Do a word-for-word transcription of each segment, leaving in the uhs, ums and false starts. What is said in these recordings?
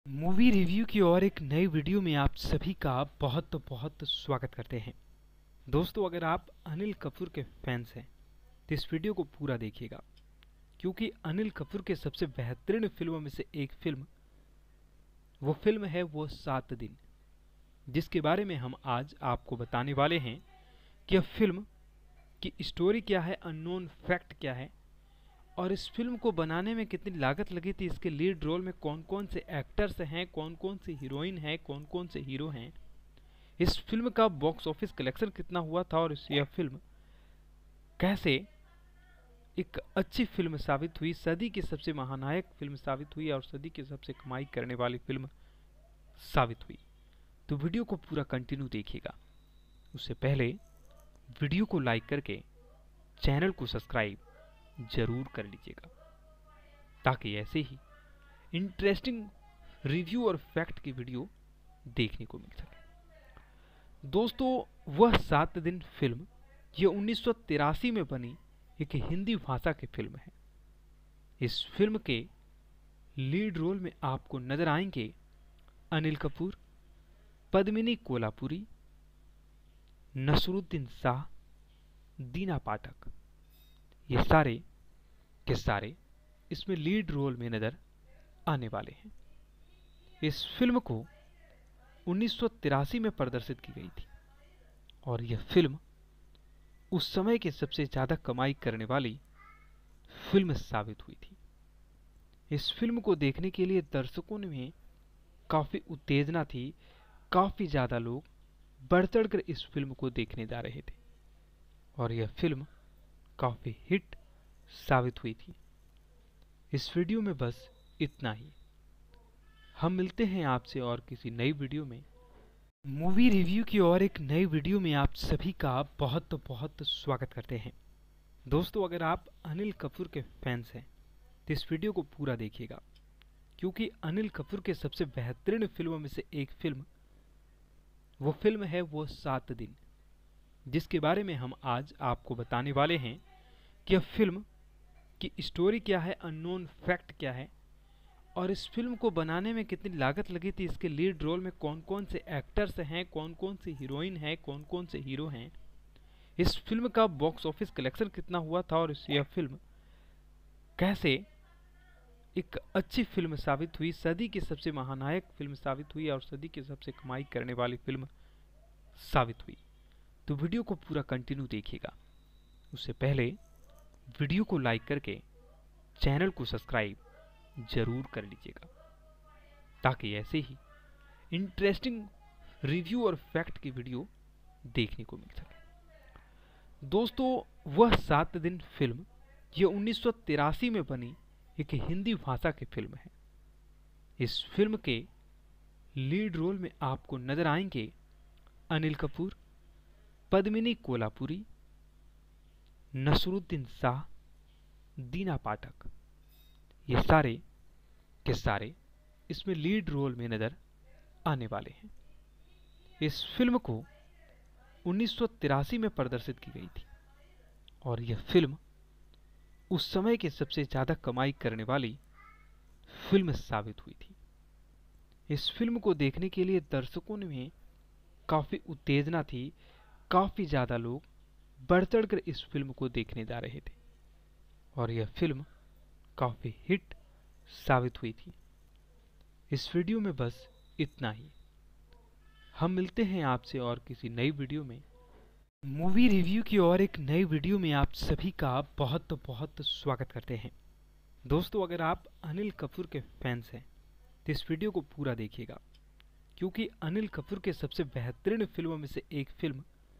Movie review की और एक नई वीडियो में आप सभी का बहुत बहुत स्वागत करते हैं। दोस्तों, अगर आप अनिल कपूर के फैंस हैं तो इस वीडियो को पूरा देखिएगा, क्योंकि अनिल कपूर के सबसे बेहतरीन फिल्मों में से एक फिल्म वो फिल्म है वो सात दिन, जिसके बारे में हम आज आपको बताने वाले हैं कि यह फिल्म की स्टोरी क्या है, अननोन फैक्ट क्या है और इस फिल्म को बनाने में कितनी लागत लगी थी, इसके लीड रोल में कौन कौन से एक्टर्स हैं, कौन कौन सी हीरोइन हैं, कौन कौन से हीरो हैं, इस फिल्म का बॉक्स ऑफिस कलेक्शन कितना हुआ था और यह फिल्म कैसे एक अच्छी फिल्म साबित हुई, सदी की सबसे महानायक फिल्म साबित हुई और सदी की सबसे कमाई करने वाली फिल्म साबित हुई। तो वीडियो को पूरा कंटिन्यू देखिएगा। उससे पहले वीडियो को लाइक करके चैनल को सब्सक्राइब जरूर कर लीजिएगा, ताकि ऐसे ही इंटरेस्टिंग रिव्यू और फैक्ट की वीडियो देखने को मिल सके। दोस्तों, वह सात दिन फिल्म यह उन्नीस सौ तिरासी में बनी एक हिंदी भाषा की फिल्म है। इस फिल्म के लीड रोल में आपको नजर आएंगे अनिल कपूर, पद्मिनी कोल्हापुरी, नसरुद्दीन शाह, दीना पाठक। ये सारे के सारे इसमें लीड रोल में नजर आने वाले हैं। इस फिल्म को उन्नीस सौ तिरासी में प्रदर्शित की गई थी और यह फिल्म उस समय की सबसे ज्यादा कमाई करने वाली फिल्म साबित हुई थी। इस फिल्म को देखने के लिए दर्शकों में काफी उत्तेजना थी, काफी ज्यादा लोग बढ़ चढ़कर इस फिल्म को देखने जा रहे थे और यह फिल्म काफी हिट साबित हुई थी। इस वीडियो में बस इतना ही। हम मिलते हैं आपसे और किसी नई वीडियो में। मूवी रिव्यू की और एक नई वीडियो में आप सभी का बहुत बहुत स्वागत करते हैं। दोस्तों, अगर आप अनिल कपूर के फैंस हैं तो इस वीडियो को पूरा देखिएगा, क्योंकि अनिल कपूर के सबसे बेहतरीन फिल्मों में से एक फिल्म वो फिल्म है वो सात दिन, जिसके बारे में हम आज आपको बताने वाले हैं कि यह फिल्म की स्टोरी क्या है, अननोन फैक्ट क्या है और इस फिल्म को बनाने में कितनी लागत लगी थी, इसके लीड रोल में कौन कौन से एक्टर्स हैं, कौन कौन सी हीरोइन हैं, कौन कौन से हीरो हैं, इस फिल्म का बॉक्स ऑफिस कलेक्शन कितना हुआ था और यह फिल्म कैसे एक अच्छी फिल्म साबित हुई, सदी की सबसे महानायक फिल्म साबित हुई और सदी की सबसे कमाई करने वाली फिल्म साबित हुई। तो वीडियो को पूरा कंटिन्यू देखिएगा। उससे पहले वीडियो को लाइक करके चैनल को सब्सक्राइब जरूर कर लीजिएगा, ताकि ऐसे ही इंटरेस्टिंग रिव्यू और फैक्ट की वीडियो देखने को मिल सके। दोस्तों, वह सात दिन फिल्म यह उन्नीस सौ तिरासी में बनी एक हिंदी भाषा की फिल्म है। इस फिल्म के लीड रोल में आपको नजर आएंगे अनिल कपूर, पद्मिनी कोल्हापुरी, नसरुद्दीन शाह, दीना पाठक। ये सारे के सारे इसमें लीड रोल में नजर आने वाले हैं। इस फिल्म को उन्नीस सौ तिरासी में प्रदर्शित की गई थी और यह फिल्म उस समय की सबसे ज्यादा कमाई करने वाली फिल्म साबित हुई थी। इस फिल्म को देखने के लिए दर्शकों में काफी उत्तेजना थी, काफी ज्यादा लोग बढ़ चढ़कर इस फिल्म को देखने जा रहे थे और यह फिल्म काफी हिट साबित हुई थी। इस वीडियो में बस इतना ही। हम मिलते हैं आपसे और किसी नई वीडियो में। मूवी रिव्यू की और एक नई वीडियो में आप सभी का बहुत बहुत स्वागत करते हैं। दोस्तों, अगर आप अनिल कपूर के फैंस हैं तो इस वीडियो को पूरा देखिएगा, क्योंकि अनिल कपूर के सबसे बेहतरीन फिल्मों में से एक फिल्म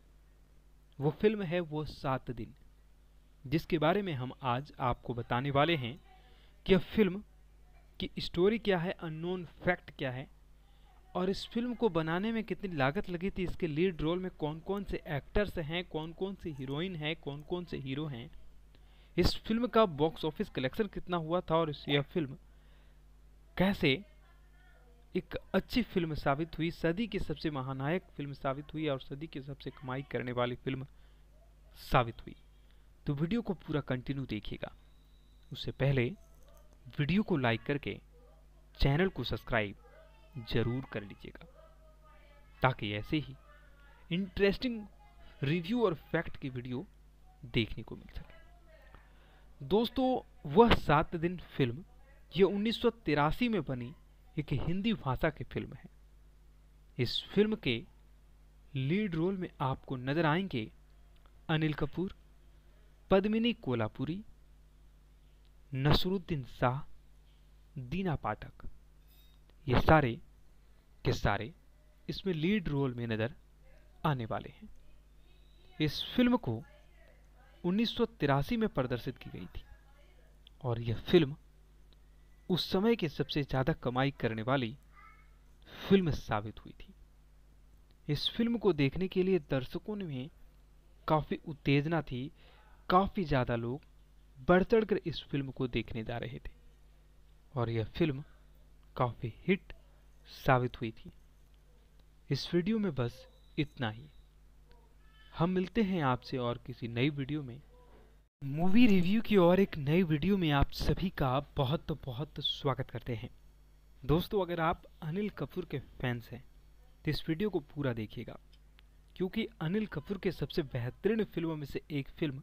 वो फिल्म है वो सात दिन, जिसके बारे में हम आज आपको बताने वाले हैं कि यह फिल्म की स्टोरी क्या है, अननोन फैक्ट क्या है और इस फिल्म को बनाने में कितनी लागत लगी थी, इसके लीड रोल में कौन कौन से एक्टर्स हैं, कौन कौन सी हीरोइन हैं, कौन कौन से हीरो हैं, इस फिल्म का बॉक्स ऑफिस कलेक्शन कितना हुआ था और यह फिल्म कैसे एक अच्छी फिल्म साबित हुई, सदी की सबसे महानायक फिल्म साबित हुई और सदी की सबसे कमाई करने वाली फिल्म साबित हुई। तो वीडियो को पूरा कंटिन्यू देखिएगा। उससे पहले वीडियो को लाइक करके चैनल को सब्सक्राइब जरूर कर लीजिएगा, ताकि ऐसे ही इंटरेस्टिंग रिव्यू और फैक्ट की वीडियो देखने को मिल सके। दोस्तों, वह सात दिन फिल्म ये उन्नीस सौ तिरासी में बनी एक हिंदी भाषा की फिल्म है। इस फिल्म के लीड रोल में आपको नजर आएंगे अनिल कपूर, पद्मिनी कोल्हापुरी, नसरुद्दीन शाह, दीना पाठक। ये सारे के सारे इसमें लीड रोल में नजर आने वाले हैं। इस फिल्म को उन्नीस सौ तिरासी में प्रदर्शित की गई थी और यह फिल्म उस समय की सबसे ज्यादा कमाई करने वाली फिल्म साबित हुई थी। इस फिल्म को देखने के लिए दर्शकों में काफी उत्तेजना थी, काफी ज्यादा लोग बढ़ चढ़कर इस फिल्म को देखने जा रहे थे और यह फिल्म काफी हिट साबित हुई थी। इस वीडियो में बस इतना ही। हम मिलते हैं आपसे और किसी नई वीडियो में। मूवी रिव्यू की और एक नई वीडियो में आप सभी का बहुत बहुत स्वागत करते हैं। दोस्तों, अगर आप अनिल कपूर के फैंस हैं तो इस वीडियो को पूरा देखिएगा, क्योंकि अनिल कपूर के सबसे बेहतरीन फिल्मों में से एक फिल्म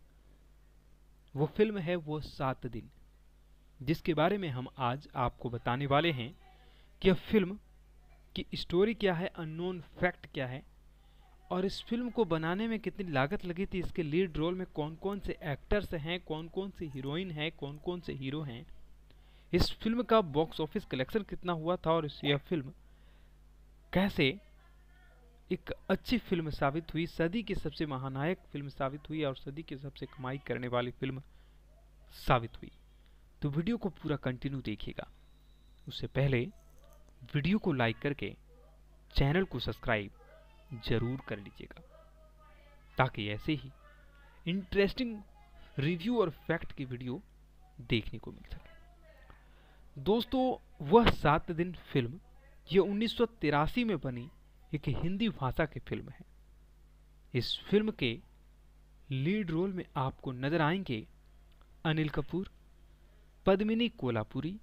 वो फिल्म है वो सात दिन, जिसके बारे में हम आज आपको बताने वाले हैं कि यह फिल्म की स्टोरी क्या है, अननोन फैक्ट क्या है और इस फिल्म को बनाने में कितनी लागत लगी थी, इसके लीड रोल में कौन कौन से एक्टर्स हैं, कौन कौन सी हीरोइन हैं, कौन कौन से हीरो हैं, इस फिल्म का बॉक्स ऑफिस कलेक्शन कितना हुआ था और यह फिल्म कैसे एक अच्छी फिल्म साबित हुई, सदी की सबसे महानायक फिल्म साबित हुई और सदी की सबसे कमाई करने वाली फिल्म साबित हुई। तो वीडियो को पूरा कंटिन्यू देखिएगा। उससे पहले वीडियो को लाइक करके चैनल को सब्सक्राइब जरूर कर लीजिएगा, ताकि ऐसे ही इंटरेस्टिंग रिव्यू और फैक्ट की वीडियो देखने को मिल सके। दोस्तों, वह सात दिन फिल्म ये उन्नीस सौ तिरासी में बनी एक हिंदी भाषा की फिल्म है। इस फिल्म के लीड रोल में आपको नजर आएंगे अनिल कपूर, पद्मिनी कोल्हापुरी,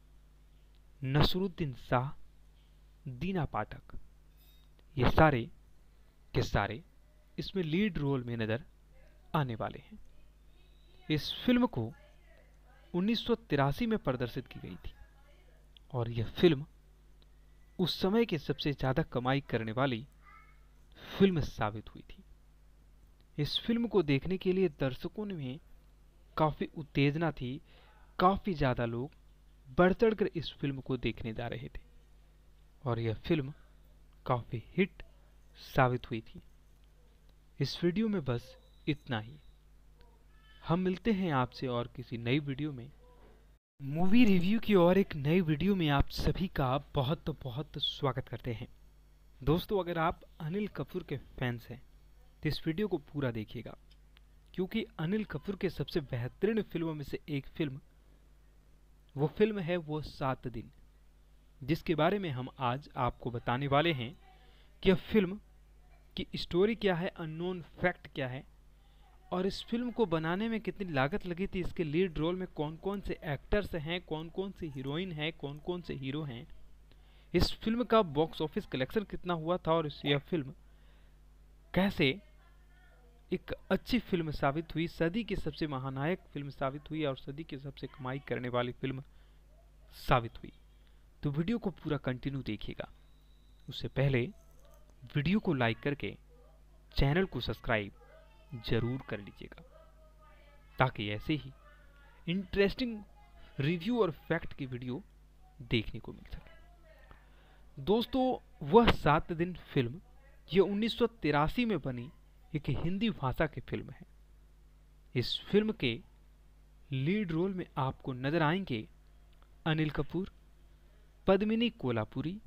नसरुद्दीन शाह, दीना पाठक। ये सारे के सारे इसमें लीड रोल में नजर आने वाले हैं। इस फिल्म को उन्नीस सौ तिरासी में प्रदर्शित की गई थी और यह फिल्म उस समय की सबसे ज्यादा कमाई करने वाली फिल्म साबित हुई थी। इस फिल्म को देखने के लिए दर्शकों में काफी उत्तेजना थी, काफी ज्यादा लोग बढ़ चढ़कर इस फिल्म को देखने जा रहे थे और यह फिल्म काफी हिट साबित हुई थी। इस वीडियो में बस इतना ही। हम मिलते हैं आपसे और किसी नई वीडियो में। मूवी रिव्यू की और एक नई वीडियो में आप सभी का बहुत बहुत स्वागत करते हैं। दोस्तों, अगर आप अनिल कपूर के फैंस हैं तो इस वीडियो को पूरा देखिएगा, क्योंकि अनिल कपूर के सबसे बेहतरीन फिल्मों में से एक फिल्म वो फिल्म है वो सात दिन, जिसके बारे में हम आज आपको बताने वाले हैं कि यह फिल्म की स्टोरी क्या है, अननोन फैक्ट क्या है और इस फिल्म को बनाने में कितनी लागत लगी थी, इसके लीड रोल में कौन कौन से एक्टर्स हैं, कौन कौन सी हीरोइन हैं, कौन कौन से हीरो हैं, इस फिल्म का बॉक्स ऑफिस कलेक्शन कितना हुआ था और यह फिल्म कैसे एक अच्छी फिल्म साबित हुई, सदी की सबसे महानायक फिल्म साबित हुई और सदी की सबसे कमाई करने वाली फिल्म साबित हुई। तो वीडियो को पूरा कंटिन्यू देखिएगा। उससे पहले वीडियो को लाइक करके चैनल को सब्सक्राइब जरूर कर लीजिएगा, ताकि ऐसे ही इंटरेस्टिंग रिव्यू और फैक्ट की वीडियो देखने को मिल सके। दोस्तों, वह सात दिन फिल्म ये उन्नीस सौ तिरासी में बनी एक हिंदी भाषा की फिल्म है। इस फिल्म के लीड रोल में आपको नजर आएंगे अनिल कपूर, पद्मिनी कोल्हापुरी,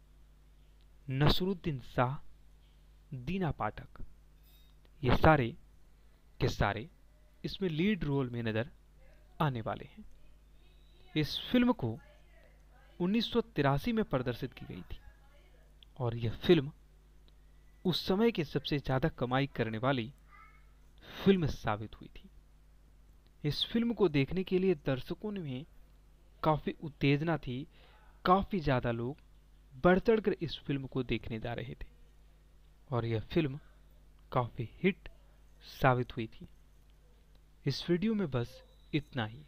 नसरुद्दीन शाह, दीना पाठक। ये सारे के सारे इसमें लीड रोल में नजर आने वाले हैं। इस फिल्म को उन्नीस सौ तिरासी में प्रदर्शित की गई थी और यह फिल्म उस समय की सबसे ज्यादा कमाई करने वाली फिल्म साबित हुई थी। इस फिल्म को देखने के लिए दर्शकों में काफी उत्तेजना थी, काफी ज्यादा लोग बढ़ चढ़कर इस फिल्म को देखने जा रहे थे और यह फिल्म काफी हिट साबित हुई थी। इस वीडियो में बस इतना ही।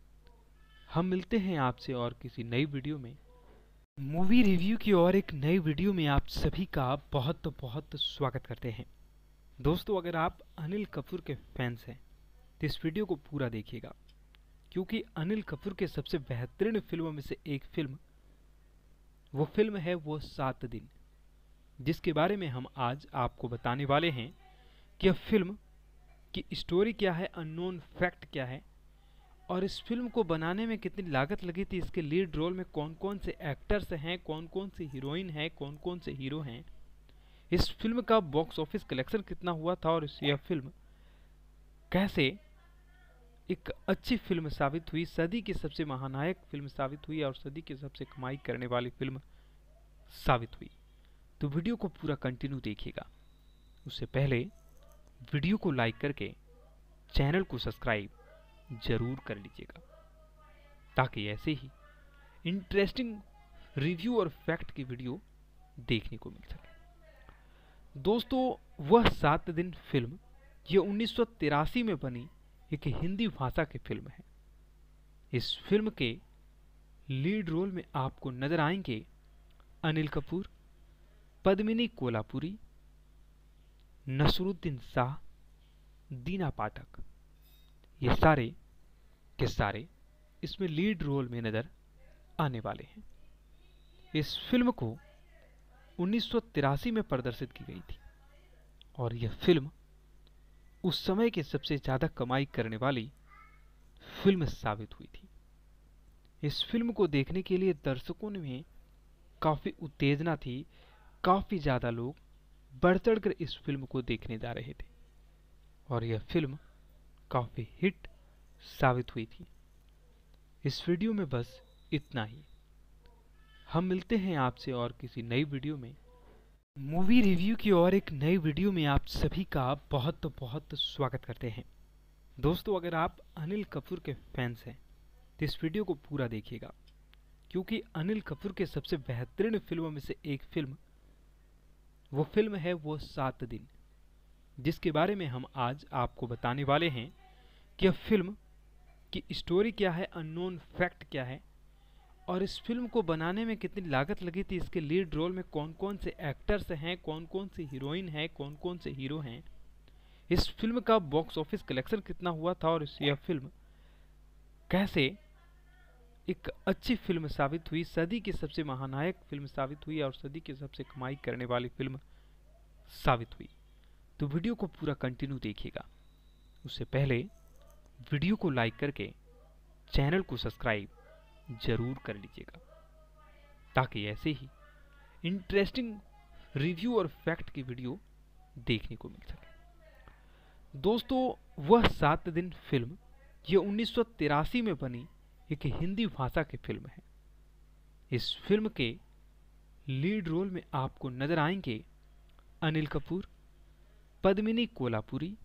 हम मिलते हैं आपसे और किसी नई वीडियो में। मूवी रिव्यू की और एक नई वीडियो में आप सभी का बहुत बहुत स्वागत करते हैं। दोस्तों, अगर आप अनिल कपूर के फैंस हैं तो इस वीडियो को पूरा देखिएगा, क्योंकि अनिल कपूर के सबसे बेहतरीन फिल्मों में से एक फिल्म वो फिल्म है वो सात दिन, जिसके बारे में हम आज आपको बताने वाले हैं कि यह फिल्म की स्टोरी क्या है, अननोन फैक्ट क्या है और इस फिल्म को बनाने में कितनी लागत लगी थी, इसके लीड रोल में कौन कौन से एक्टर्स हैं, कौन कौन सी हीरोइन हैं, कौन कौन से हीरो हैं, इस फिल्म का बॉक्स ऑफिस कलेक्शन कितना हुआ था और यह फिल्म कैसे एक अच्छी फिल्म साबित हुई, सदी की सबसे महानायक फिल्म साबित हुई और सदी की सबसे कमाई करने वाली फिल्म साबित हुई। तो वीडियो को पूरा कंटिन्यू देखिएगा। उससे पहले वीडियो को लाइक करके चैनल को सब्सक्राइब जरूर कर लीजिएगा, ताकि ऐसे ही इंटरेस्टिंग रिव्यू और फैक्ट की वीडियो देखने को मिल सके। दोस्तों, वह सात दिन फिल्म यह उन्नीस सौ तिरासी में बनी एक हिंदी भाषा की फिल्म है। इस फिल्म के लीड रोल में आपको नजर आएंगे अनिल कपूर, पद्मिनी कोल्हापुरी, नसरुद्दीन शाह, दीना पाठक। ये सारे के सारे इसमें लीड रोल में नजर आने वाले हैं। इस फिल्म को उन्नीस सौ तिरासी में प्रदर्शित की गई थी और यह फिल्म उस समय की सबसे ज्यादा कमाई करने वाली फिल्म साबित हुई थी। इस फिल्म को देखने के लिए दर्शकों में काफी उत्तेजना थी, काफी ज्यादा लोग बढ़ चढ़कर इस फिल्म को देखने जा रहे थे और यह फिल्म काफी हिट साबित हुई थी। इस वीडियो में बस इतना ही। हम मिलते हैं आपसे और किसी नई वीडियो में। मूवी रिव्यू की और एक नई वीडियो में आप सभी का बहुत बहुत स्वागत करते हैं। दोस्तों, अगर आप अनिल कपूर के फैंस हैं तो इस वीडियो को पूरा देखिएगा, क्योंकि अनिल कपूर के सबसे बेहतरीन फिल्मों में से एक फिल्म वो फिल्म है वो सात दिन, जिसके बारे में हम आज आपको बताने वाले हैं कि यह फिल्म की स्टोरी क्या है, अननोन फैक्ट क्या है और इस फिल्म को बनाने में कितनी लागत लगी थी, इसके लीड रोल में कौन कौन से एक्टर्स हैं, कौन कौन सी हीरोइन हैं, कौन कौन से हीरो हैं, इस फिल्म का बॉक्स ऑफिस कलेक्शन कितना हुआ था और यह फिल्म कैसे एक अच्छी फिल्म साबित हुई, सदी की सबसे महानायक फिल्म साबित हुई और सदी की सबसे कमाई करने वाली फिल्म साबित हुई। तो वीडियो को पूरा कंटिन्यू देखिएगा। उससे पहले वीडियो को लाइक करके चैनल को सब्सक्राइब जरूर कर लीजिएगा, ताकि ऐसे ही इंटरेस्टिंग रिव्यू और फैक्ट की वीडियो देखने को मिल सके। दोस्तों, वह सात दिन फिल्म यह उन्नीस सौ तिरासी में बनी एक हिंदी भाषा की फिल्म है। इस फिल्म के लीड रोल में आपको नजर आएंगे अनिल कपूर, पद्मिनी कोल्हापुरी,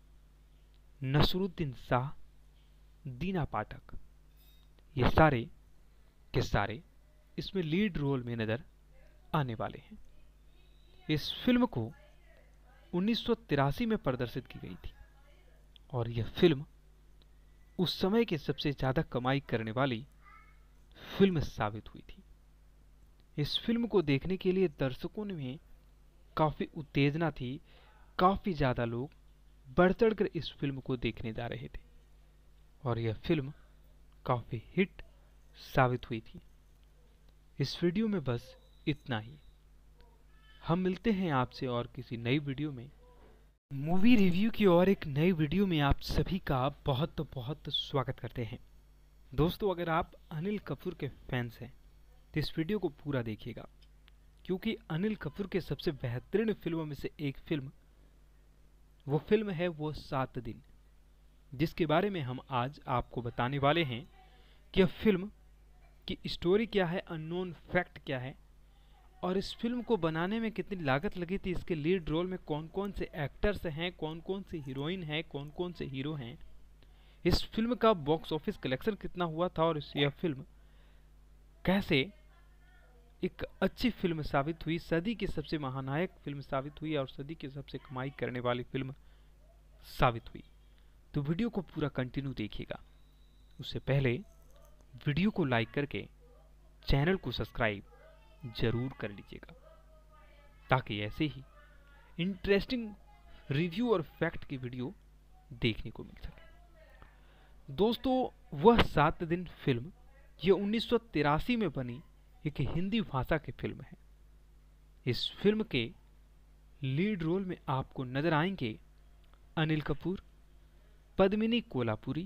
नसरुद्दीन शाह, दीना पाठक। ये सारे के सारे इसमें लीड रोल में नजर आने वाले हैं। इस फिल्म को उन्नीस सौ तिरासी में प्रदर्शित की गई थी और यह फिल्म उस समय की सबसे ज्यादा कमाई करने वाली फिल्म साबित हुई थी। इस फिल्म को देखने के लिए दर्शकों में काफी उत्तेजना थी, काफी ज्यादा लोग बढ़ चढ़कर इस फिल्म को देखने जा रहे थे और यह फिल्म काफी हिट साबित हुई थी। इस वीडियो में बस इतना ही। हम मिलते हैं आपसे और किसी नई वीडियो में। मूवी रिव्यू की और एक नई वीडियो में आप सभी का बहुत बहुत स्वागत करते हैं। दोस्तों, अगर आप अनिल कपूर के फैंस हैं तो इस वीडियो को पूरा देखिएगा, क्योंकि अनिल कपूर के सबसे बेहतरीन फिल्मों में से एक फिल्म वो फिल्म है वो सात दिन, जिसके बारे में हम आज आपको बताने वाले हैं कि यह फिल्म की स्टोरी क्या है, अननोन फैक्ट क्या है और इस फिल्म को बनाने में कितनी लागत लगी थी, इसके लीड रोल में कौन कौन से एक्टर्स हैं, कौन कौन सी हीरोइन हैं, कौन कौन से हीरो हैं, इस फिल्म का बॉक्स ऑफिस कलेक्शन कितना हुआ था और यह फिल्म कैसे एक अच्छी फिल्म साबित हुई, सदी की सबसे महानायक फिल्म साबित हुई और सदी की सबसे कमाई करने वाली फिल्म साबित हुई। तो वीडियो को पूरा कंटिन्यू देखिएगा। उससे पहले वीडियो को लाइक करके चैनल को सब्सक्राइब जरूर कर लीजिएगा, ताकि ऐसे ही इंटरेस्टिंग रिव्यू और फैक्ट की वीडियो देखने को मिल सके। दोस्तों, वह सात दिन फिल्म ये उन्नीस सौ तिरासी में बनी एक हिंदी भाषा की फिल्म है। इस फिल्म के लीड रोल में आपको नजर आएंगे अनिल कपूर, पद्मिनी कोल्हापुरी,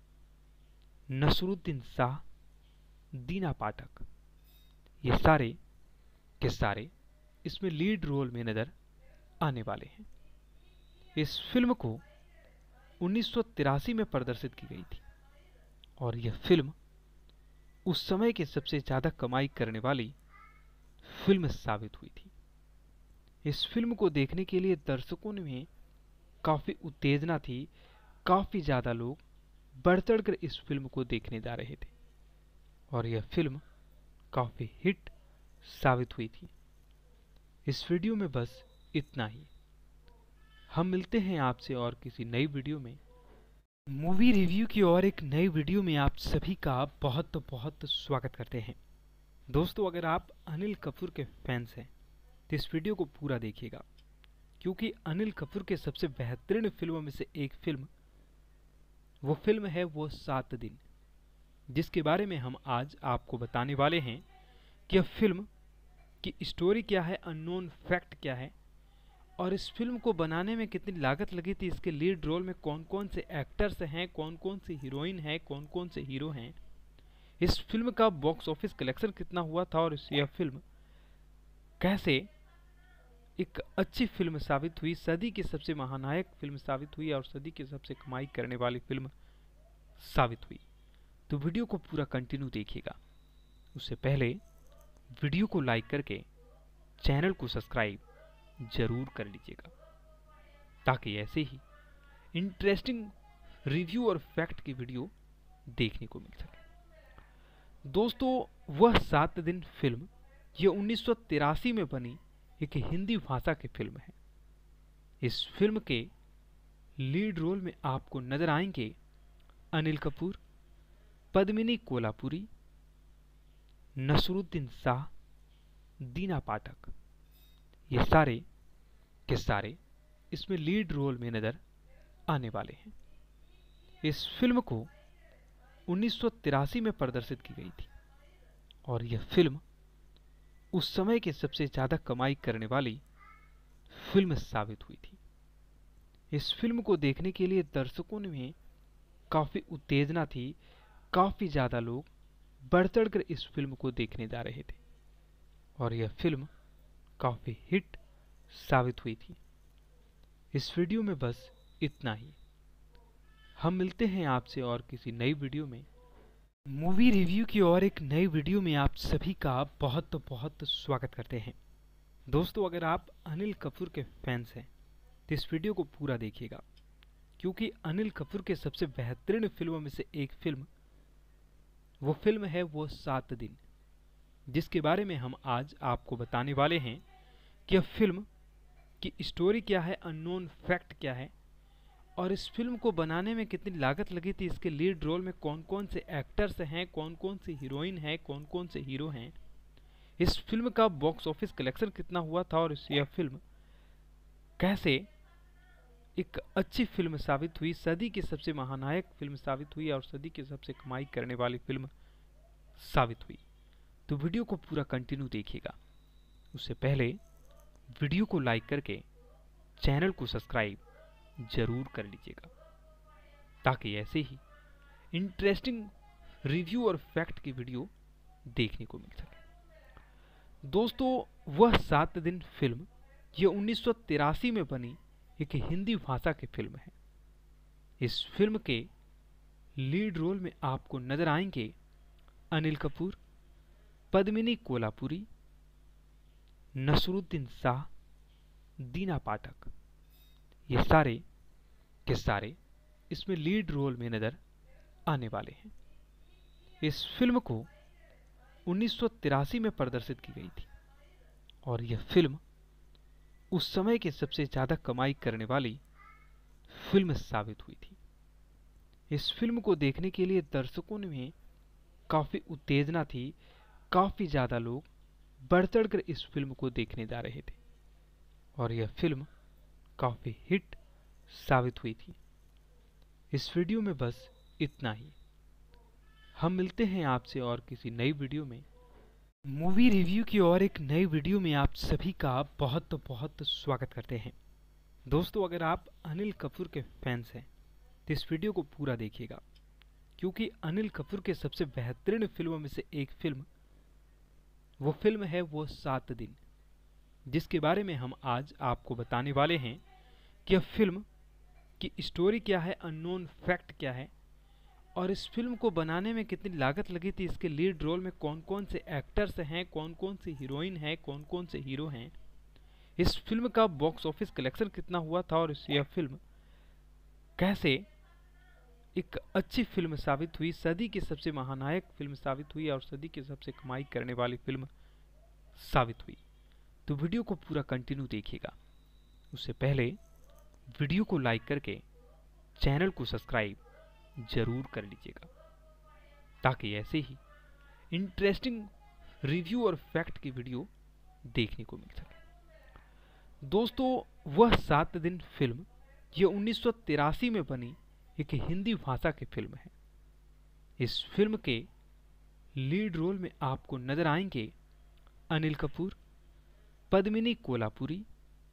नसरुद्दीन शाह, दीना पाठक। ये सारे के सारे इसमें लीड रोल में नजर आने वाले हैं। इस फिल्म को उन्नीस सौ तिरासी में प्रदर्शित की गई थी और यह फिल्म उस समय की सबसे ज्यादा कमाई करने वाली फिल्म साबित हुई थी। इस फिल्म को देखने के लिए दर्शकों में काफी उत्तेजना थी, काफी ज्यादा लोग बढ़ चढ़कर इस फिल्म को देखने जा रहे थे और यह फिल्म काफी हिट साबित हुई थी। इस वीडियो में बस इतना ही। हम मिलते हैं आपसे और किसी नई वीडियो में, मूवी रिव्यू की और एक नई वीडियो में आप सभी का बहुत बहुत स्वागत करते हैं। दोस्तों, अगर आप अनिल कपूर के फैंस हैं तो इस वीडियो को पूरा देखिएगा, क्योंकि अनिल कपूर के सबसे बेहतरीन फिल्मों में से एक फिल्म वो फिल्म है वो सात दिन, जिसके बारे में हम आज आपको बताने वाले हैं कि यह फिल्म की स्टोरी क्या है, अननोन फैक्ट क्या है और इस फिल्म को बनाने में कितनी लागत लगी थी, इसके लीड रोल में कौन कौन से एक्टर्स हैं, कौन कौन सी हीरोइन हैं, कौन कौन से हीरो हैं, इस फिल्म का बॉक्स ऑफिस कलेक्शन कितना हुआ था और यह फिल्म कैसे एक अच्छी फिल्म साबित हुई, सदी की सबसे महानायक फिल्म साबित हुई और सदी की सबसे कमाई करने वाली फिल्म साबित हुई। तो वीडियो को पूरा कंटिन्यू देखिएगा। उससे पहले वीडियो को लाइक करके चैनल को सब्सक्राइब जरूर कर लीजिएगा, ताकि ऐसे ही इंटरेस्टिंग रिव्यू और फैक्ट की वीडियो देखने को मिल सके। दोस्तों, वह सात दिन फिल्म ये उन्नीस सौ तिरासी में बनी एक हिंदी भाषा की फिल्म है। इस फिल्म के लीड रोल में आपको नजर आएंगे अनिल कपूर, पद्मिनी कोल्हापुरी, नसरुद्दीन शाह, दीना पाठक। ये सारे के सारे इसमें लीड रोल में नजर आने वाले हैं। इस फिल्म को उन्नीस सौ तिरासी में बनी एक हिंदी भाषा की फिल्म है। इस फिल्म के लीड रोल में आपको नजर आएंगे अनिल कपूर, पद्मिनी कोल्हापुरी, नसरुद्दीन शाह, दीना पाठक। ये सारे के सारे इसमें लीड रोल में नजर आने वाले हैं। इस फिल्म को उन्नीस सौ तिरासी में प्रदर्शित की गई थी और यह फिल्म उस समय की सबसे ज्यादा कमाई करने वाली फिल्म साबित हुई थी। इस फिल्म को देखने के लिए दर्शकों में काफी उत्तेजना थी, काफी ज्यादा लोग बढ़ चढ़कर इस फिल्म को देखने जा रहे थे और यह फिल्म काफी हिट साबित हुई थी। इस वीडियो में बस इतना ही। हम मिलते हैं आपसे और किसी नई वीडियो में, मूवी रिव्यू की और एक नई वीडियो में आप सभी का बहुत बहुत स्वागत करते हैं। दोस्तों, अगर आप अनिल कपूर के फैंस हैं तो इस वीडियो को पूरा देखिएगा, क्योंकि अनिल कपूर के सबसे बेहतरीन फिल्मों में से एक फिल्म वो फिल्म है वो सात दिन, जिसके बारे में हम आज आपको बताने वाले हैं कि यह फिल्म की स्टोरी क्या है, अननोन फैक्ट क्या है और इस फिल्म को बनाने में कितनी लागत लगी थी, इसके लीड रोल में कौन कौन से एक्टर्स हैं, कौन कौन सी हीरोइन हैं, कौन कौन से हीरो हैं, इस फिल्म का बॉक्स ऑफिस कलेक्शन कितना हुआ था और यह फिल्म कैसे एक अच्छी फिल्म साबित हुई, सदी की सबसे महानायक फिल्म साबित हुई और सदी की सबसे कमाई करने वाली फिल्म साबित हुई। तो वीडियो को पूरा कंटिन्यू देखिएगा। उससे पहले वीडियो को लाइक करके चैनल को सब्सक्राइब जरूर कर लीजिएगा, ताकि ऐसे ही इंटरेस्टिंग रिव्यू और फैक्ट की वीडियो देखने को मिल सके। दोस्तों, वह सात दिन फिल्म ये उन्नीस सौ तिरासी में बनी एक हिंदी भाषा की फिल्म है। इस फिल्म के लीड रोल में आपको नजर आएंगे अनिल कपूर, पद्मिनी कोल्हापुरी, नसरुद्दीन शाह, दीना पाठक। ये सारे के सारे इसमें लीड रोल में नजर आने वाले हैं। इस फिल्म को उन्नीस सौ तिरासी में प्रदर्शित की गई थी और यह फिल्म उस समय की सबसे ज्यादा कमाई करने वाली फिल्म साबित हुई थी। इस फिल्म को देखने के लिए दर्शकों में काफी उत्तेजना थी, काफी ज्यादा लोग बढ़ चढ़कर इस फिल्म को देखने जा रहे थे और यह फिल्म काफी हिट साबित हुई थी। इस वीडियो में बस इतना ही। हम मिलते हैं आपसे और किसी नई वीडियो में। मूवी रिव्यू की और एक नई वीडियो में आप सभी का बहुत बहुत स्वागत करते हैं। दोस्तों, अगर आप अनिल कपूर के फैंस हैं तो इस वीडियो को पूरा देखिएगा, क्योंकि अनिल कपूर के सबसे बेहतरीन फिल्मों में से एक फिल्म वो फिल्म है वो सात दिन, जिसके बारे में हम आज आपको बताने वाले हैं कि यह फिल्म की स्टोरी क्या है, अननोन फैक्ट क्या है और इस फिल्म को बनाने में कितनी लागत लगी थी, इसके लीड रोल में कौन कौन से एक्टर्स हैं, कौन कौन सी हीरोइन हैं, कौन कौन से हीरो हैं, इस फिल्म का बॉक्स ऑफिस कलेक्शन कितना हुआ था और यह फिल्म कैसे एक अच्छी फिल्म साबित हुई, सदी की सबसे महानायक फिल्म साबित हुई और सदी की सबसे कमाई करने वाली फिल्म साबित हुई। तो वीडियो को पूरा कंटिन्यू देखिएगा। उससे पहले वीडियो को लाइक करके चैनल को सब्सक्राइब जरूर कर लीजिएगा, ताकि ऐसे ही इंटरेस्टिंग रिव्यू और फैक्ट की वीडियो देखने को मिल सके। दोस्तों, वह सात दिन फिल्म यह उन्नीस सौ तिरासी में बनी एक हिंदी भाषा की फिल्म है। इस फिल्म के लीड रोल में आपको नजर आएंगे अनिल कपूर, पद्मिनी कोल्हापुरी,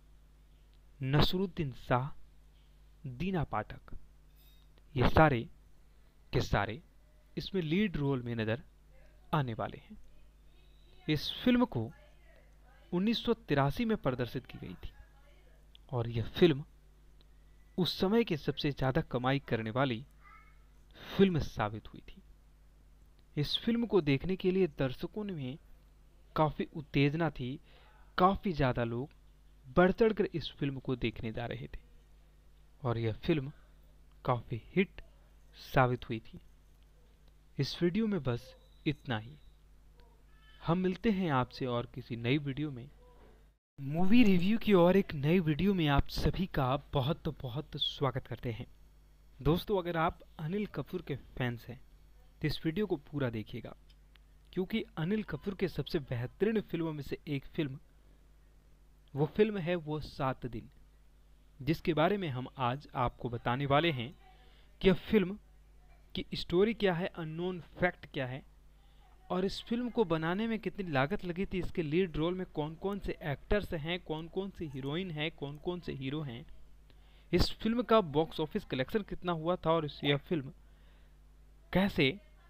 नसरुद्दीन शाह, दीना पाठक। ये सारे के सारे इसमें लीड रोल में नजर आने वाले हैं। इस फिल्म को उन्नीस सौ तिरासी में प्रदर्शित की गई थी और यह फिल्म उस समय की सबसे ज्यादा कमाई करने वाली फिल्म साबित हुई थी। इस फिल्म को देखने के लिए दर्शकों में काफी उत्तेजना थी, काफी ज्यादा लोग बढ़ चढ़कर इस फिल्म को देखने जा रहे थे और यह फिल्म काफी हिट साबित हुई थी। इस वीडियो में बस इतना ही। हम मिलते हैं आपसे और किसी नई वीडियो में। मूवी रिव्यू की और एक नई वीडियो में आप सभी का बहुत बहुत स्वागत करते हैं। दोस्तों, अगर आप अनिल कपूर के फैंस हैं तो इस वीडियो को पूरा देखिएगा, क्योंकि अनिल कपूर के सबसे बेहतरीन फिल्मों में से एक फिल्म वो फिल्म है वो सात दिन, जिसके बारे में हम आज आपको बताने वाले हैं कि यह फिल्म की स्टोरी क्या है, अननोन फैक्ट क्या है और इस फिल्म को बनाने में कितनी लागत लगी थी, इसके लीड रोल में कौन कौन से एक्टर्स हैं, कौन कौन सी हीरोइन हैं, कौन कौन से हीरो हैं, इस फिल्म का बॉक्स ऑफिस कलेक्शन कितना हुआ था और यह फिल्म कैसे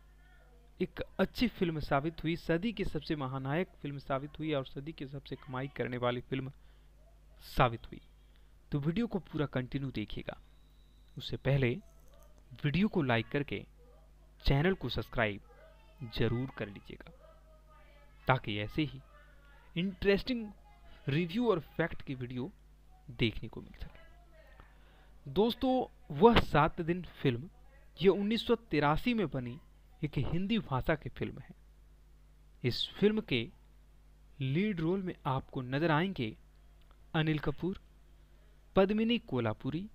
एक अच्छी फिल्म साबित हुई, सदी की सबसे महानायक फिल्म साबित हुई और सदी की सबसे कमाई करने वाली फिल्म साबित हुई। तो वीडियो को पूरा कंटिन्यू देखिएगा। उससे पहले वीडियो को लाइक करके चैनल को सब्सक्राइब जरूर कर लीजिएगा, ताकि ऐसे ही इंटरेस्टिंग रिव्यू और फैक्ट की वीडियो देखने को मिल सके। दोस्तों, वह सात दिन फिल्म यह उन्नीस सौ तिरासी में बनी एक हिंदी भाषा की फिल्म है। इस फिल्म के लीड रोल में आपको नजर आएंगे अनिल कपूर, पद्मिनी कोल्हापुरी,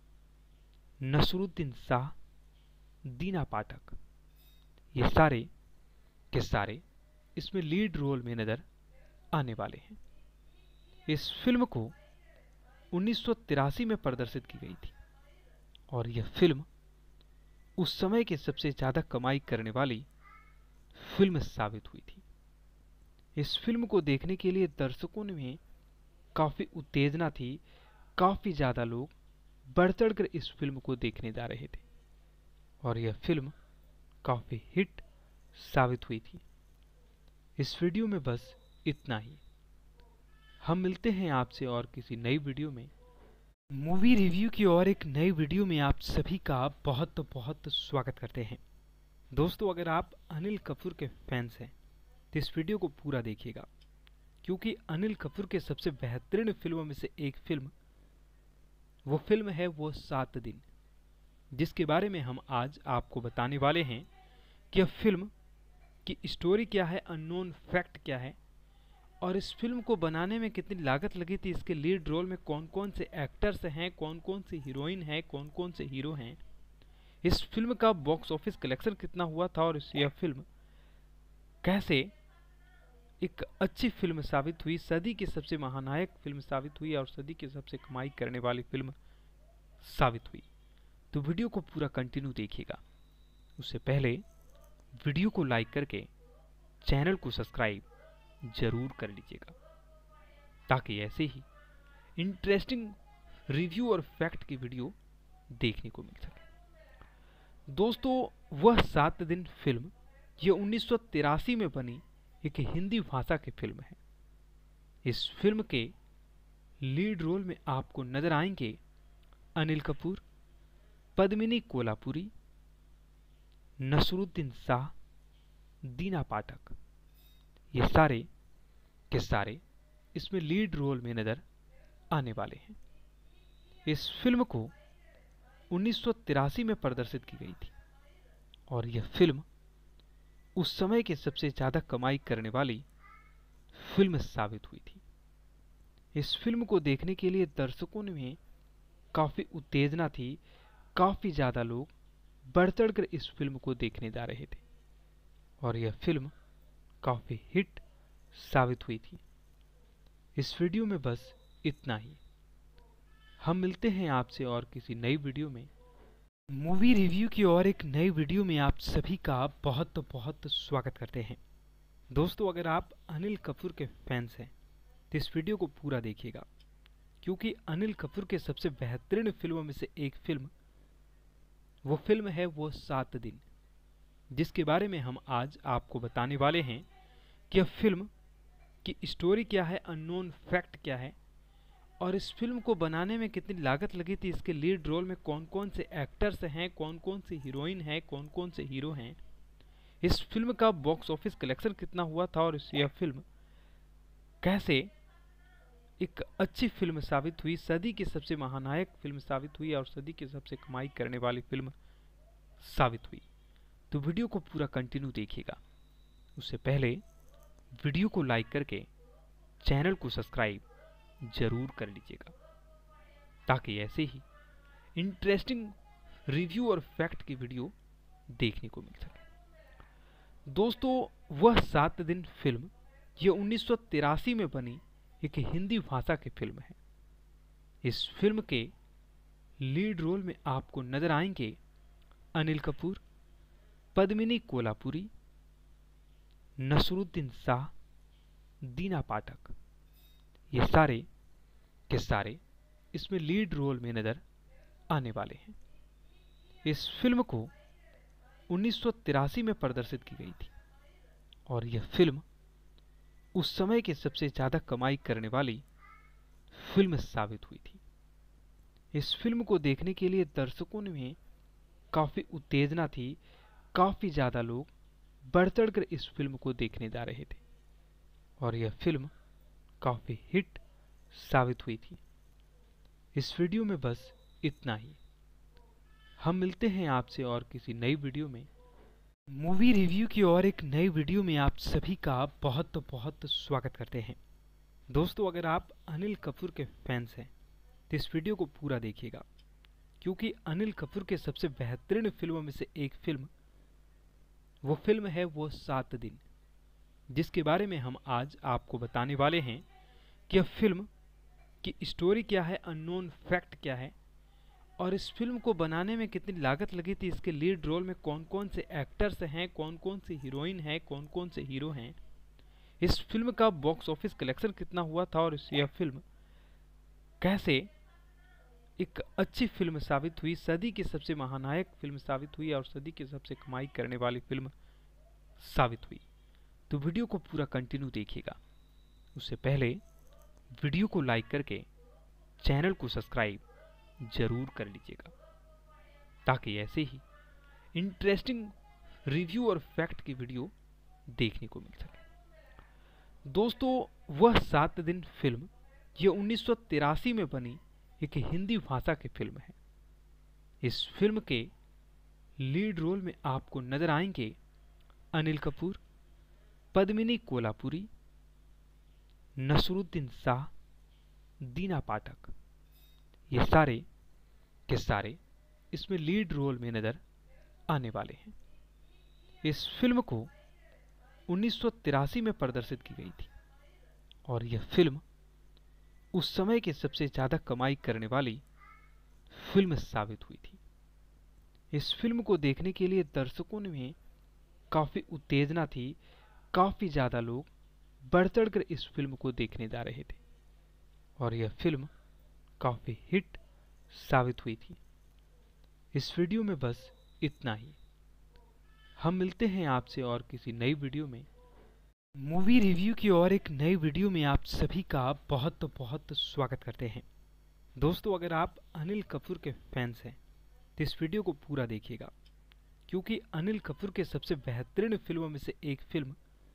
नसरुद्दीन शाह, दीना पाठक। ये सारे के सारे इसमें लीड रोल में नजर आने वाले हैं। इस फिल्म को उन्नीस सौ तिरासी में प्रदर्शित की गई थी और यह फिल्म उस समय की सबसे ज्यादा कमाई करने वाली फिल्म साबित हुई थी। इस फिल्म को देखने के लिए दर्शकों में काफी उत्तेजना थी, काफी ज्यादा लोग बढ़ चढ़कर इस फिल्म को देखने जा रहे थे और यह फिल्म काफी हिट साबित हुई थी। इस वीडियो में बस इतना ही। हम मिलते हैं आपसे और किसी नई वीडियो में। मूवी रिव्यू की और एक नई वीडियो में आप सभी का बहुत बहुत स्वागत करते हैं। दोस्तों, अगर आप अनिल कपूर के फैंस हैं तो इस वीडियो को पूरा देखिएगा, क्योंकि अनिल कपूर के सबसे बेहतरीन फिल्मों में से एक फिल्म वो फिल्म है वो सात दिन, जिसके बारे में हम आज आपको बताने वाले हैं कि यह फिल्म कि स्टोरी क्या है, अननोन फैक्ट क्या है, और इस फिल्म को बनाने में कितनी लागत लगी थी, इसके लीड रोल में कौन कौन से एक्टर्स हैं, कौन कौन सी हीरोइन हैं, कौन कौन से हीरो हैं, इस फिल्म का बॉक्स ऑफिस कलेक्शन कितना हुआ था, और इस- यह फिल्म कैसे एक अच्छी फिल्म साबित हुई, सदी की सबसे महानायक फिल्म साबित हुई और सदी की सबसे कमाई करने वाली फिल्म साबित हुई। तो वीडियो को पूरा कंटिन्यू देखिएगा। उससे पहले वीडियो को लाइक करके चैनल को सब्सक्राइब जरूर कर लीजिएगा, ताकि ऐसे ही इंटरेस्टिंग रिव्यू और फैक्ट की वीडियो देखने को मिल सके। दोस्तों, वह सात दिन फिल्म ये उन्नीस सौ तिरासी में बनी एक हिंदी भाषा की फिल्म है। इस फिल्म के लीड रोल में आपको नजर आएंगे अनिल कपूर, पद्मिनी कोल्हापुरी, नसरुद्दीन शाह, दीना पाठक। ये सारे के सारे इसमें लीड रोल में नजर आने वाले हैं। इस फिल्म को उन्नीस सौ तिरासी में प्रदर्शित की गई थी और यह फिल्म उस समय की सबसे ज्यादा कमाई करने वाली फिल्म साबित हुई थी। इस फिल्म को देखने के लिए दर्शकों में काफी उत्तेजना थी, काफी ज्यादा लोग बढ़ चढ़कर इस फिल्म को देखने जा रहे थे और यह फिल्म काफी हिट साबित हुई थी। इस वीडियो में बस इतना ही। हम मिलते हैं आपसे और किसी नई वीडियो में, मूवी रिव्यू की और एक नई वीडियो में आप सभी का बहुत बहुत स्वागत करते हैं। दोस्तों, अगर आप अनिल कपूर के फैंस हैं तो इस वीडियो को पूरा देखिएगा, क्योंकि अनिल कपूर के सबसे बेहतरीन फिल्मों में से एक फिल्म वो फिल्म है वो सात दिन, जिसके बारे में हम आज आपको बताने वाले हैं कि यह फिल्म की स्टोरी क्या है, अननोन फैक्ट क्या है, और इस फिल्म को बनाने में कितनी लागत लगी थी, इसके लीड रोल में कौन कौन से एक्टर्स हैं, कौन कौन सी हीरोइन हैं, कौन कौन से हीरो हैं, इस फिल्म का बॉक्स ऑफिस कलेक्शन कितना हुआ था, और इस- यह फिल्म कैसे एक अच्छी फिल्म साबित हुई, सदी की सबसे महानायक फिल्म साबित हुई और सदी की सबसे कमाई करने वाली फिल्म साबित हुई। तो वीडियो को पूरा कंटिन्यू देखिएगा। उससे पहले वीडियो को लाइक करके चैनल को सब्सक्राइब जरूर कर लीजिएगा, ताकि ऐसे ही इंटरेस्टिंग रिव्यू और फैक्ट की वीडियो देखने को मिल सके। दोस्तों, वह सात दिन फिल्म ये उन्नीस सौ तिरासी में बनी एक हिंदी भाषा की फिल्म है। इस फिल्म के लीड रोल में आपको नजर आएंगे अनिल कपूर, पद्मिनी कोल्हापुरी, नसरुद्दीन शाह, दीना पाठक। ये सारे के सारे इसमें लीड रोल में नजर आने वाले हैं। इस फिल्म को उन्नीस सौ तिरासी में प्रदर्शित की गई थी और यह फिल्म उस समय की सबसे ज्यादा कमाई करने वाली फिल्म साबित हुई थी। इस फिल्म को पद्मिनी कोल्हापुरी, नसरुद्दीन शाह, दीना पाठक, ये सारे के सारे इसमें लीड रोल में नजर आने वाले हैं। इस फिल्म को उन्नीस सौ तिरासी में प्रदर्शित की गई थी और यह फिल्म उस समय की सबसे ज्यादा कमाई करने वाली फिल्म साबित हुई थी। इस फिल्म को देखने के लिए दर्शकों में काफी उत्तेजना थी, काफी ज्यादा लोग बढ़ चढ़कर इस फिल्म को देखने जा रहे थे और यह फिल्म काफी हिट साबित हुई थी। इस वीडियो में बस इतना ही। हम मिलते हैं आपसे और किसी नई वीडियो में, मूवी रिव्यू की और एक नई वीडियो में आप सभी का बहुत बहुत स्वागत करते हैं। दोस्तों, अगर आप अनिल कपूर के फैंस हैं तो इस वीडियो को पूरा देखिएगा, क्योंकि अनिल कपूर के सबसे बेहतरीन फिल्मों में से एक फिल्म वो फिल्म है वो सात दिन, जिसके बारे में हम आज आपको बताने वाले हैं कि यह फिल्म की स्टोरी क्या है, अननोन फैक्ट क्या है, और इस फिल्म को बनाने में कितनी लागत लगी थी, इसके लीड रोल में कौन कौन से एक्टर्स हैं, कौन कौन सी हीरोइन हैं, कौन कौन से हीरो हैं, इस फिल्म का बॉक्स ऑफिस कलेक्शन कितना हुआ था, और इस- यह फिल्म कैसे एक अच्छी फिल्म साबित हुई, सदी की सबसे महानायक फिल्म साबित हुई और सदी की सबसे कमाई करने वाली फिल्म साबित हुई। तो वीडियो को पूरा कंटिन्यू देखिएगा। उससे पहले वीडियो को लाइक करके चैनल को सब्सक्राइब जरूर कर लीजिएगा, ताकि ऐसे ही इंटरेस्टिंग रिव्यू और फैक्ट की वीडियो देखने को मिल सके। दोस्तों, वह सात दिन फिल्म ये उन्नीस सौ तिरासी में बनी एक हिंदी भाषा की फिल्म है। इस फिल्म के लीड रोल में आपको नजर आएंगे अनिल कपूर, पद्मिनी कोल्हापुरी, नसरुद्दीन शाह, दीना पाठक, ये सारे के सारे इसमें लीड रोल में नजर आने वाले हैं। इस फिल्म को उन्नीस सौ तिरासी में प्रदर्शित की गई थी और यह फिल्म उस समय की सबसे ज्यादा कमाई करने वाली फिल्म साबित हुई थी। इस फिल्म को देखने के लिए दर्शकों में काफी उत्तेजना थी, काफी ज्यादा लोग बढ़ चढ़कर इस फिल्म को देखने जा रहे थे और यह फिल्म काफी हिट साबित हुई थी। इस वीडियो में बस इतना ही। हम मिलते हैं आपसे और किसी नई वीडियो में। मूवी रिव्यू की और एक नई वीडियो में आप सभी का बहुत बहुत स्वागत करते हैं। दोस्तों, अगर आप अनिल कपूर के फैंस हैं तो इस वीडियो को पूरा देखिएगा, क्योंकि अनिल कपूर के सबसे बेहतरीन फिल्मों में से एक फिल्म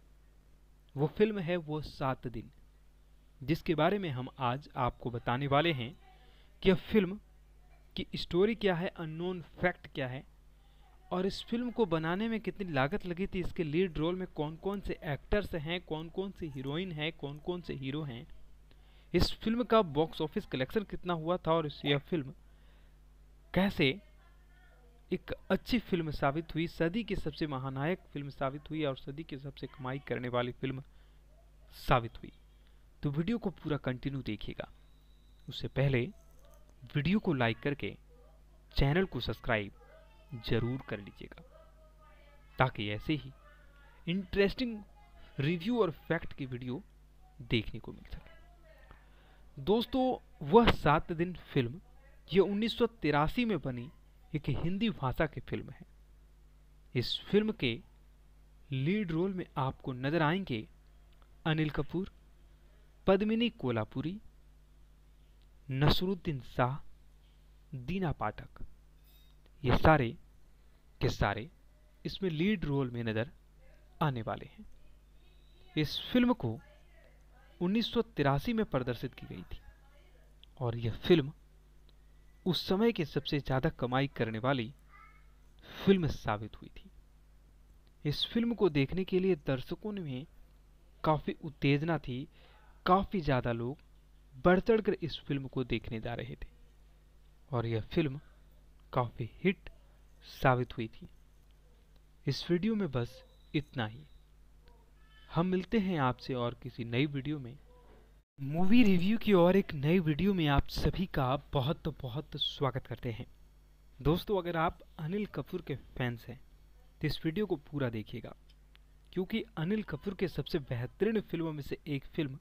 वो फिल्म है वो सात दिन, जिसके बारे में हम आज आपको बताने वाले हैं कि यह फिल्म की स्टोरी क्या है, अननोन फैक्ट क्या है और इस फिल्म को बनाने में कितनी लागत लगी थी, इसके लीड रोल में कौन कौन से एक्टर्स हैं, कौन कौन से हीरोइन हैं, कौन कौन से हीरो हैं, इस फिल्म का बॉक्स ऑफिस कलेक्शन कितना हुआ था और यह फिल्म कैसे एक अच्छी फिल्म साबित हुई, सदी की सबसे महानायक फिल्म साबित हुई और सदी की सबसे कमाई करने वाली फिल्म साबित हुई। तो वीडियो को पूरा कंटिन्यू देखिएगा। उससे पहले वीडियो को लाइक करके चैनल को सब्सक्राइब जरूर कर लीजिएगा, ताकि ऐसे ही इंटरेस्टिंग रिव्यू और फैक्ट की वीडियो देखने को मिल सके। दोस्तों, वह सात दिन फिल्म यह उन्नीस सौ तिरासी में बनी एक हिंदी भाषा की फिल्म है। इस फिल्म के लीड रोल में आपको नजर आएंगे अनिल कपूर, पद्मिनी कोल्हापुरी, नसरुद्दीन शाह, दीना पाठक, ये सारे के सारे इसमें लीड रोल में नजर आने वाले हैं। इस फिल्म को उन्नीस सौ तिरासी में प्रदर्शित की गई थी और यह फिल्म उस समय की सबसे ज्यादा कमाई करने वाली फिल्म साबित हुई थी। इस फिल्म को देखने के लिए दर्शकों में काफी उत्तेजना थी, काफी ज्यादा लोग बढ़ चढ़कर इस फिल्म को देखने जा रहे थे और यह फिल्म काफी हिट साबित हुई थी। इस वीडियो में बस इतना ही। हम मिलते हैं आपसे और किसी नई वीडियो में। मूवी रिव्यू की और एक नई वीडियो में आप सभी का बहुत बहुत स्वागत करते हैं। दोस्तों, अगर आप अनिल कपूर के फैंस हैं तो इस वीडियो को पूरा देखिएगा, क्योंकि अनिल कपूर के सबसे बेहतरीन फिल्मों में से एक फिल्म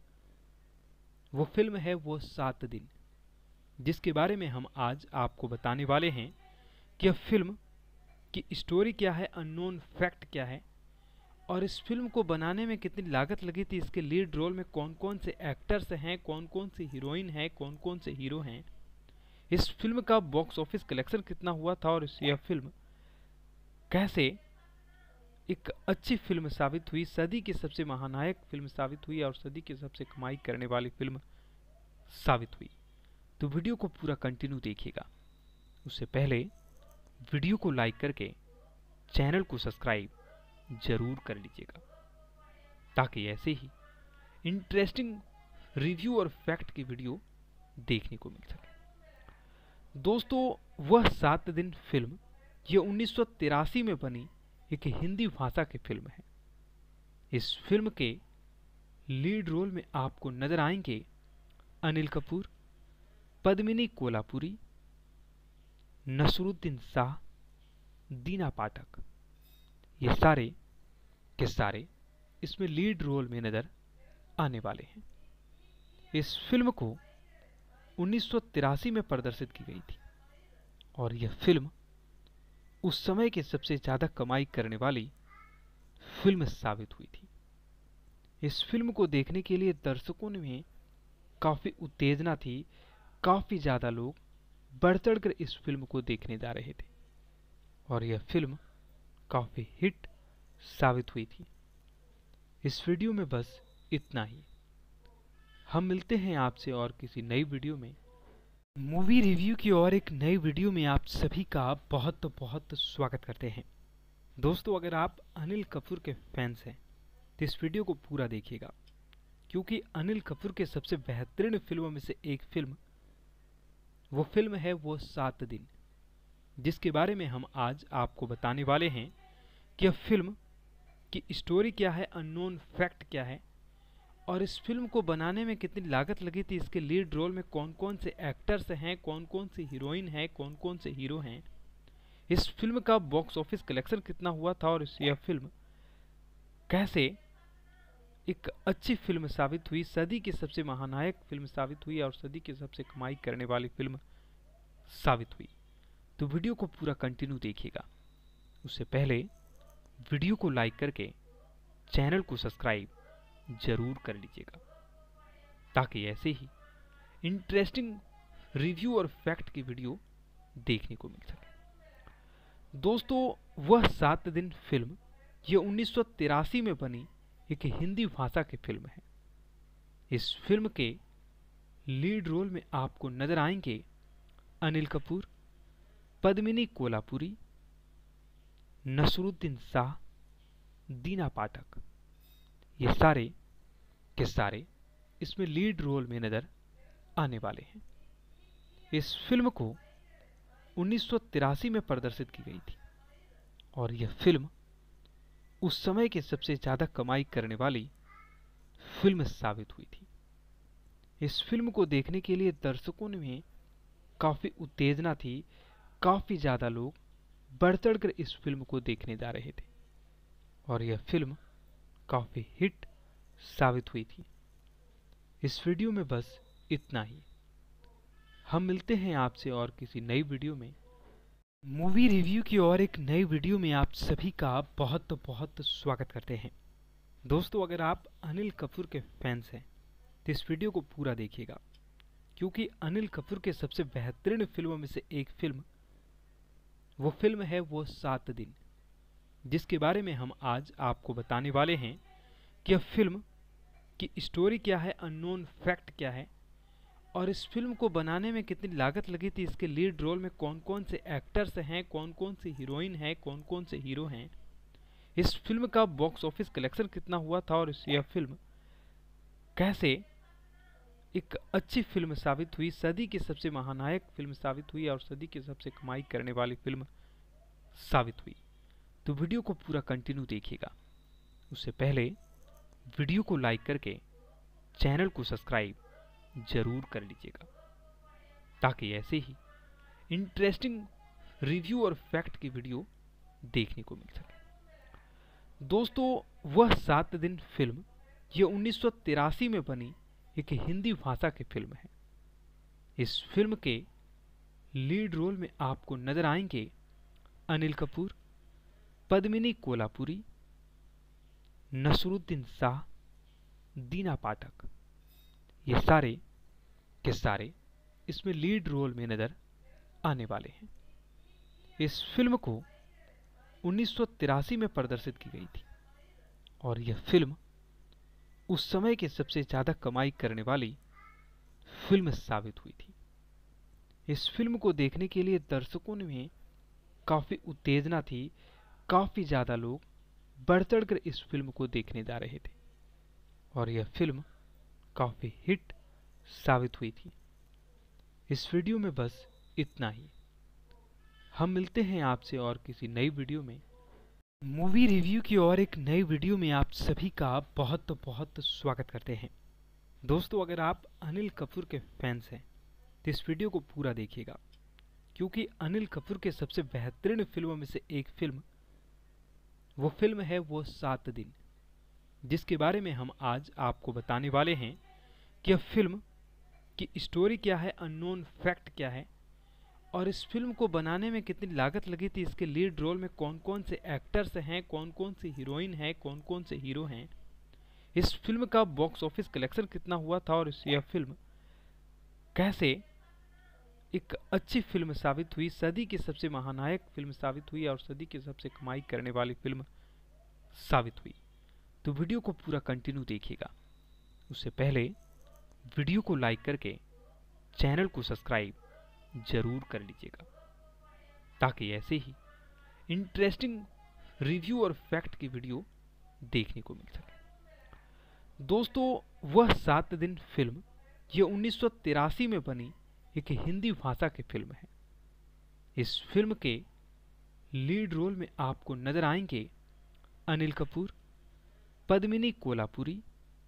वो फिल्म है वो सात दिन, जिसके बारे में हम आज आपको बताने वाले हैं कि यह फिल्म की स्टोरी क्या है, अननोन फैक्ट क्या है और इस फिल्म को बनाने में कितनी लागत लगी थी, इसके लीड रोल में कौन कौन से एक्टर्स हैं, कौन कौन सी हीरोइन हैं, कौन कौन से हीरो हैं, इस फिल्म का बॉक्स ऑफिस कलेक्शन कितना हुआ था और यह फिल्म कैसे एक अच्छी फिल्म साबित हुई, सदी की सबसे महानायक फिल्म साबित हुई और सदी की सबसे कमाई करने वाली फिल्म साबित हुई। तो वीडियो को पूरा कंटिन्यू देखिएगा। उससे पहले वीडियो को लाइक करके चैनल को सब्सक्राइब जरूर कर लीजिएगा, ताकि ऐसे ही इंटरेस्टिंग रिव्यू और फैक्ट की वीडियो देखने को मिल सके। दोस्तों, वह सात दिन फिल्म यह उन्नीस सौ तिरासी में बनी एक हिंदी भाषा की फिल्म है। इस फिल्म के लीड रोल में आपको नजर आएंगे अनिल कपूर, पद्मिनी कोल्हापुरी, नसरुद्दीन शाह, दीना पाठक, ये सारे के सारे इसमें लीड रोल में नजर आने वाले हैं। इस फिल्म को उन्नीस सौ तिरासी में प्रदर्शित की गई थी और यह फिल्म उस समय की सबसे ज्यादा कमाई करने वाली फिल्म साबित हुई थी। इस फिल्म को देखने के लिए दर्शकों में काफी उत्तेजना थी, काफी ज्यादा लोग बढ़ चढ़कर इस फिल्म को देखने जा रहे थे और यह फिल्म काफी हिट साबित हुई थी। इस वीडियो में बस इतना ही। हम मिलते हैं आपसे और किसी नई वीडियो में। मूवी रिव्यू की और एक नई वीडियो में आप सभी का बहुत बहुत स्वागत करते हैं। दोस्तों, अगर आप अनिल कपूर के फैंस हैं तो इस वीडियो को पूरा देखिएगा, क्योंकि अनिल कपूर के सबसे बेहतरीन फिल्मों में से एक फिल्म वो फिल्म है वो सात दिन, जिसके बारे में हम आज आपको बताने वाले हैं कि यह फिल्म की स्टोरी क्या है, अननोन फैक्ट क्या है, और इस फिल्म को बनाने में कितनी लागत लगी थी, इसके लीड रोल में कौन कौन से एक्टर्स हैं, कौन कौन सी हीरोइन हैं, कौन कौन से हीरो हैं, इस फिल्म का बॉक्स ऑफिस कलेक्शन कितना हुआ था, और इस यह फिल्म कैसे एक अच्छी फिल्म साबित हुई, सदी की सबसे महानायक फिल्म साबित हुई और सदी की सबसे कमाई करने वाली फिल्म साबित हुई। तो वीडियो को पूरा कंटिन्यू देखिएगा। उससे पहले वीडियो को लाइक करके चैनल को सब्सक्राइब जरूर कर लीजिएगा, ताकि ऐसे ही इंटरेस्टिंग रिव्यू और फैक्ट की वीडियो देखने को मिल सके। दोस्तों, वह सात दिन फिल्म यह उन्नीस सौ तिरासी में बनी एक हिंदी भाषा की फिल्म है। इस फिल्म के लीड रोल में आपको नजर आएंगे अनिल कपूर, पद्मिनी कोल्हापुरी, नसरुद्दीन शाह, दीना पाठक। ये सारे के सारे इसमें लीड रोल में नजर आने वाले हैं। इस फिल्म को उन्नीस सौ तिरासी में प्रदर्शित की गई थी और यह फिल्म उस समय की सबसे ज्यादा कमाई करने वाली फिल्म साबित हुई थी। इस फिल्म को देखने के लिए दर्शकों में काफी उत्तेजना थी, काफी ज्यादा लोग बढ़ चढ़कर इस फिल्म को देखने जा रहे थे और यह फिल्म काफी हिट साबित हुई थी। इस वीडियो में बस इतना ही। हम मिलते हैं आपसे और किसी नई वीडियो में, मूवी रिव्यू की और एक नई वीडियो में आप सभी का बहुत बहुत स्वागत करते हैं। दोस्तों, अगर आप अनिल कपूर के फैंस हैं तो इस वीडियो को पूरा देखिएगा, क्योंकि अनिल कपूर के सबसे बेहतरीन फिल्मों में से एक फिल्म वो फिल्म है वो सात दिन, जिसके बारे में हम आज आपको बताने वाले हैं कि यह फिल्म की स्टोरी क्या है, अननोन फैक्ट क्या है, और इस फिल्म को बनाने में कितनी लागत लगी थी, इसके लीड रोल में कौन कौन से एक्टर्स हैं, कौन कौन सी हीरोइन हैं, कौन कौन से हीरो हैं, इस फिल्म का बॉक्स ऑफिस कलेक्शन कितना हुआ था, और यह फिल्म कैसे एक अच्छी फिल्म साबित हुई, सदी की सबसे महानायक फिल्म साबित हुई और सदी की सबसे कमाई करने वाली फिल्म साबित हुई। तो वीडियो को पूरा कंटिन्यू देखिएगा। उससे पहले वीडियो को लाइक करके चैनल को सब्सक्राइब जरूर कर लीजिएगा, ताकि ऐसे ही इंटरेस्टिंग रिव्यू और फैक्ट की वीडियो देखने को मिल सके। दोस्तों, वह सात दिन फिल्म यह उन्नीस सौ तिरासी में बनी एक हिंदी भाषा की फिल्म है। इस फिल्म के लीड रोल में आपको नजर आएंगे अनिल कपूर, पद्मिनी कोल्हापुरी, नसरुद्दीन शाह, दीना पाठक। ये सारे के सारे इसमें लीड रोल में नजर आने वाले हैं। इस फिल्म को उन्नीस सौ तिरासी में प्रदर्शित की गई थी और यह फिल्म उस समय की सबसे ज्यादा कमाई करने वाली फिल्म साबित हुई थी। इस फिल्म को देखने के लिए दर्शकों में काफी उत्तेजना थी, काफी ज्यादा लोग बढ़ चढ़कर इस फिल्म को देखने जा रहे थे और यह फिल्म काफी हिट साबित हुई थी। इस वीडियो में बस इतना ही। हम मिलते हैं आपसे और किसी नई वीडियो में, मूवी रिव्यू की और एक नई वीडियो में आप सभी का बहुत बहुत स्वागत करते हैं। दोस्तों, अगर आप अनिल कपूर के फैंस हैं तो इस वीडियो को पूरा देखिएगा, क्योंकि अनिल कपूर के सबसे बेहतरीन फिल्मों में से एक फिल्म वो फिल्म है वो सात दिन, जिसके बारे में हम आज आपको बताने वाले हैं कि यह फिल्म की स्टोरी क्या है, अननोन फैक्ट क्या है, और इस फिल्म को बनाने में कितनी लागत लगी थी, इसके लीड रोल में कौन कौन से एक्टर्स हैं, कौन कौन सी हीरोइन हैं, कौन कौन से हीरो हैं, इस फिल्म का बॉक्स ऑफिस कलेक्शन कितना हुआ था, और यह फिल्म कैसे एक अच्छी फिल्म साबित हुई, सदी की सबसे महानायक फिल्म साबित हुई और सदी की सबसे कमाई करने वाली फिल्म साबित हुई। तो वीडियो को पूरा कंटिन्यू देखिएगा। उससे पहले वीडियो को लाइक करके चैनल को सब्सक्राइब जरूर कर लीजिएगा, ताकि ऐसे ही इंटरेस्टिंग रिव्यू और फैक्ट की वीडियो देखने को मिल सके। दोस्तों वह सात दिन फिल्म ये उन्नीस सौ तिरासी में बनी एक हिंदी भाषा की फिल्म है। इस फिल्म के लीड रोल में आपको नजर आएंगे अनिल कपूर, पद्मिनी कोल्हापुरी,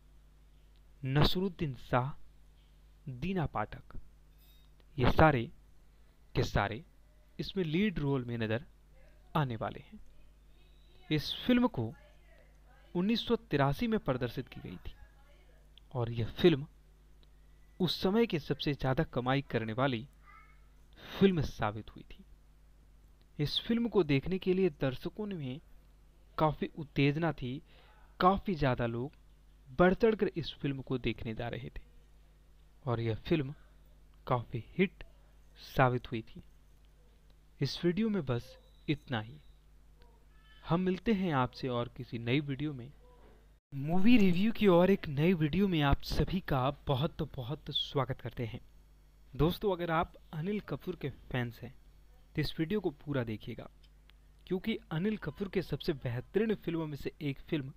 नसरुद्दीन शाह, दीना पाठक। ये सारे के सारे इसमें लीड रोल में नजर आने वाले हैं। इस फिल्म को उन्नीस सौ तिरासी में प्रदर्शित की गई थी और यह फिल्म उस समय की सबसे ज्यादा कमाई करने वाली फिल्म साबित हुई थी। इस फिल्म को देखने के लिए दर्शकों में काफी उत्तेजना थी, काफी ज्यादा लोग बढ़ चढ़कर इस फिल्म को देखने जा रहे थे और यह फिल्म काफी हिट साबित हुई थी। इस वीडियो में बस इतना ही। हम मिलते हैं आपसे और किसी नई वीडियो में। मूवी रिव्यू की और एक नई वीडियो में आप सभी का बहुत बहुत स्वागत करते हैं। दोस्तों अगर आप अनिल कपूर के फैंस हैं तो इस वीडियो को पूरा देखिएगा, क्योंकि अनिल कपूर के सबसे बेहतरीन फिल्मों में से एक फिल्म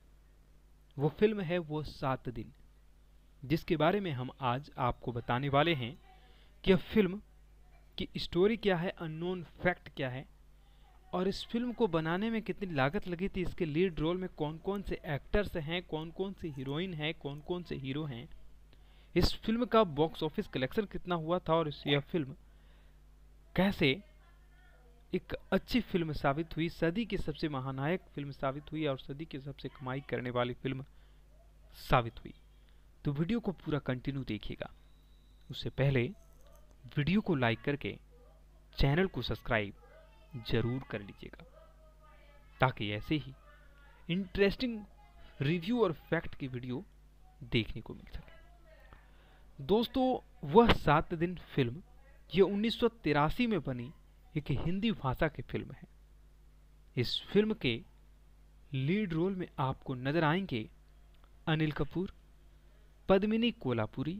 वो फिल्म है वो सात दिन, जिसके बारे में हम आज आपको बताने वाले हैं कि यह फिल्म की स्टोरी क्या है, अननोन फैक्ट क्या है और इस फिल्म को बनाने में कितनी लागत लगी थी, इसके लीड रोल में कौन कौन से एक्टर्स हैं, कौन कौन सी हीरोइन हैं, कौन कौन से हीरो हैं, इस फिल्म का बॉक्स ऑफिस कलेक्शन कितना हुआ था और यह फिल्म कैसे एक अच्छी फिल्म साबित हुई, सदी की सबसे महानायक फिल्म साबित हुई और सदी की सबसे कमाई करने वाली फिल्म साबित हुई। तो वीडियो को पूरा कंटिन्यू देखिएगा। उससे पहले वीडियो को लाइक करके चैनल को सब्सक्राइब जरूर कर लीजिएगा, ताकि ऐसे ही इंटरेस्टिंग रिव्यू और फैक्ट की वीडियो देखने को मिल सके। दोस्तों वह सात दिन फिल्म ये उन्नीस सौ तिरासी में बनी एक हिंदी भाषा की फिल्म है। इस फिल्म के लीड रोल में आपको नजर आएंगे अनिल कपूर, पद्मिनी कोल्हापुरी,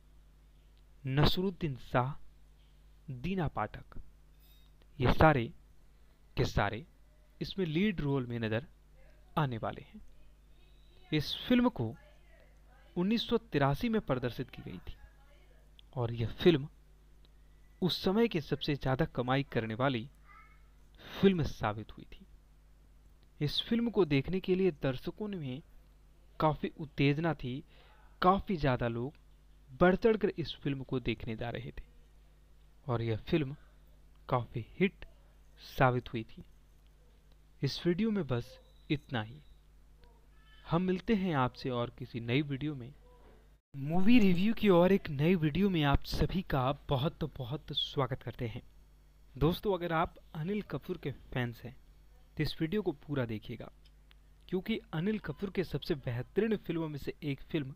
नसरुद्दीन शाह, दीना पाठक। ये सारे के सारे इसमें लीड रोल में नजर आने वाले हैं। इस फिल्म को उन्नीस सौ तिरासी में प्रदर्शित की गई थी और यह फिल्म उस समय की सबसे ज्यादा कमाई करने वाली फिल्म साबित हुई थी। इस फिल्म को देखने के लिए दर्शकों में काफी उत्तेजना थी, काफी ज्यादा लोग बढ़ चढ़कर इस फिल्म को देखने जा रहे थे और यह फिल्म काफी हिट साबित हुई थी। इस वीडियो में बस इतना ही। हम मिलते हैं आपसे और किसी नई वीडियो में। मूवी रिव्यू की और एक नई वीडियो में आप सभी का बहुत बहुत स्वागत करते हैं। दोस्तों अगर आप अनिल कपूर के फैंस हैं तो इस वीडियो को पूरा देखिएगा, क्योंकि अनिल कपूर के सबसे बेहतरीन फिल्मों में से एक फिल्म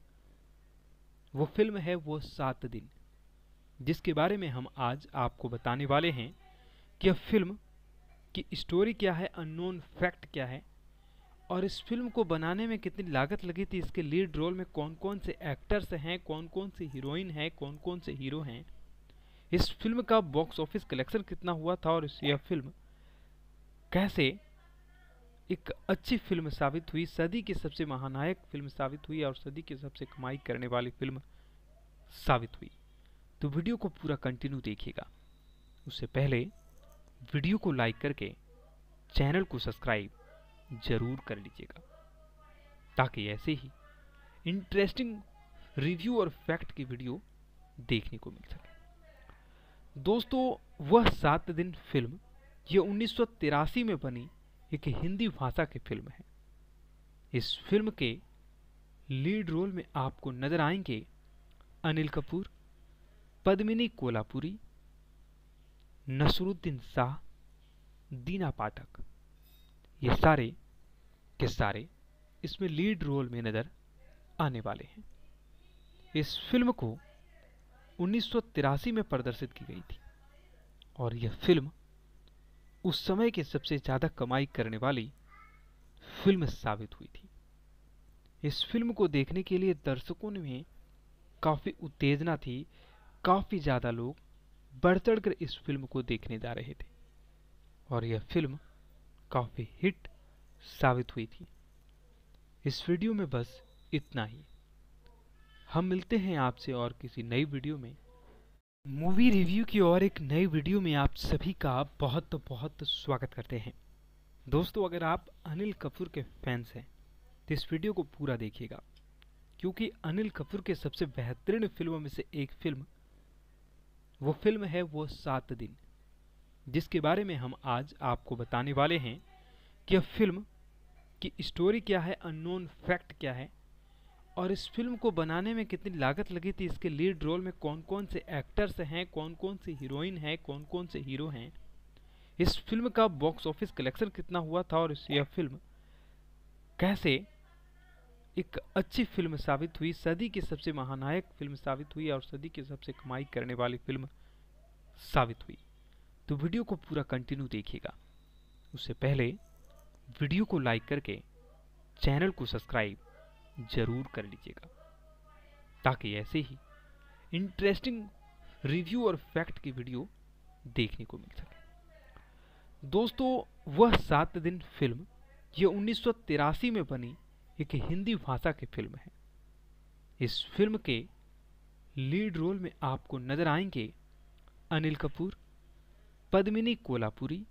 वो फिल्म है वो सात दिन, जिसके बारे में हम आज आपको बताने वाले हैं कि यह फिल्म की स्टोरी क्या है, अननोन फैक्ट क्या है और इस फिल्म को बनाने में कितनी लागत लगी थी, इसके लीड रोल में कौन कौन से एक्टर्स हैं, कौन कौन सी हीरोइन हैं, कौन कौन से हीरो हैं, इस फिल्म का बॉक्स ऑफिस कलेक्शन कितना हुआ था और यह फिल्म कैसे एक अच्छी फिल्म साबित हुई, सदी की सबसे महानायक फिल्म साबित हुई और सदी की सबसे कमाई करने वाली फिल्म साबित हुई। तो वीडियो को पूरा कंटिन्यू देखिएगा। उससे पहले वीडियो को लाइक करके चैनल को सब्सक्राइब जरूर कर लीजिएगा, ताकि ऐसे ही इंटरेस्टिंग रिव्यू और फैक्ट की वीडियो देखने को मिल सके। दोस्तों वह सात दिन फिल्म ये उन्नीस सौ तिरासी में बनी एक हिंदी भाषा की फिल्म है। इस फिल्म के लीड रोल में आपको नजर आएंगे अनिल कपूर, पद्मिनी कोल्हापुरी, नसरुद्दीन शाह, दीना पाठक। ये सारे के सारे इसमें लीड रोल में नजर आने वाले हैं। इस फिल्म को उन्नीस सौ तिरासी में प्रदर्शित की गई थी और यह फिल्म उस समय की सबसे ज्यादा कमाई करने वाली फिल्म साबित हुई थी। इस फिल्म को देखने के लिए दर्शकों में काफी उत्तेजना थी, काफी ज्यादा लोग बढ़ चढ़कर इस फिल्म को देखने जा रहे थे और यह फिल्म काफी हिट साबित हुई थी। इस वीडियो में बस इतना ही। हम मिलते हैं आपसे और किसी नई वीडियो में। मूवी रिव्यू की और एक नई वीडियो में आप सभी का बहुत बहुत स्वागत करते हैं। दोस्तों, अगर आप अनिल कपूर के फैंस हैं तो इस वीडियो को पूरा देखिएगा, क्योंकि अनिल कपूर के सबसे बेहतरीन फिल्मों में से एक फिल्म वो फिल्म है वो सात दिन, जिसके बारे में हम आज आपको बताने वाले हैं कि यह फिल्म की स्टोरी क्या है, अननोन फैक्ट क्या है, और इस फिल्म को बनाने में कितनी लागत लगी थी, इसके लीड रोल में कौन कौन से एक्टर्स हैं, कौन कौन सी हीरोइन हैं, कौन कौन से हीरो हैं, इस फिल्म का बॉक्स ऑफिस कलेक्शन कितना हुआ था, और इस यह फिल्म कैसे एक अच्छी फिल्म साबित हुई, सदी की सबसे महानायक फिल्म साबित हुई और सदी की सबसे कमाई करने वाली फिल्म साबित हुई। तो वीडियो को पूरा कंटिन्यू देखिएगा। उससे पहले वीडियो को लाइक करके चैनल को सब्सक्राइब जरूर कर लीजिएगा, ताकि ऐसे ही इंटरेस्टिंग रिव्यू और फैक्ट की वीडियो देखने को मिल सके। दोस्तों, वह सात दिन फिल्म यह उन्नीस सौ तिरासी में बनी एक हिंदी भाषा की फिल्म है। इस फिल्म के लीड रोल में आपको नजर आएंगे अनिल कपूर, पद्मिनी कोल्हापुरी,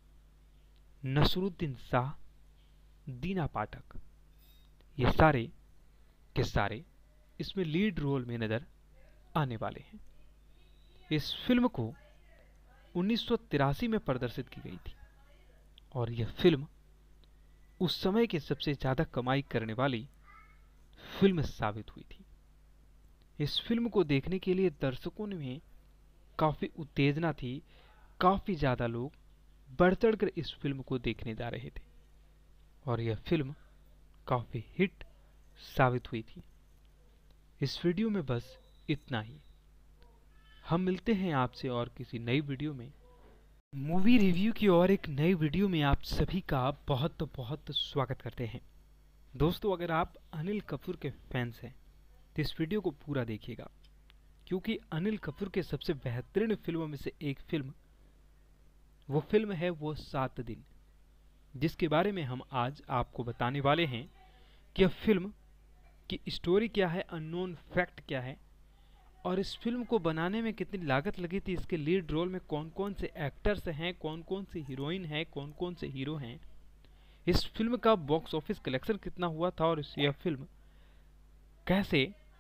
नसरुद्दीन शाह, दीना पाठक। ये सारे के सारे इसमें लीड रोल में नजर आने वाले हैं। इस फिल्म को उन्नीस सौ तिरासी में प्रदर्शित की गई थी और यह फिल्म उस समय की सबसे ज्यादा कमाई करने वाली फिल्म साबित हुई थी। इस फिल्म को देखने के लिए दर्शकों में काफी उत्तेजना थी, काफी ज्यादा लोग बढ़ चढ़कर इस फिल्म को देखने जा रहे थे और यह फिल्म काफी हिट साबित हुई थी। इस वीडियो में बस इतना ही। हम मिलते हैं आपसे और किसी नई वीडियो में। मूवी रिव्यू की और एक नई वीडियो में आप सभी का बहुत बहुत स्वागत करते हैं। दोस्तों, अगर आप अनिल कपूर के फैंस हैं तो इस वीडियो को पूरा देखिएगा, क्योंकि अनिल कपूर के सबसे बेहतरीन फिल्मों में से एक फिल्म वो फिल्म है वो सात दिन, जिसके बारे में हम आज आपको बताने वाले हैं कि यह फिल्म की स्टोरी क्या है, अननोन फैक्ट क्या है, और इस फिल्म को बनाने में कितनी लागत लगी थी, इसके लीड रोल में कौन कौन से एक्टर्स हैं, कौन कौन सी हीरोइन हैं, कौन कौन से हीरो हैं, इस फिल्म का बॉक्स ऑफिस कलेक्शन कितना हुआ था, और इस यह फिल्म कैसे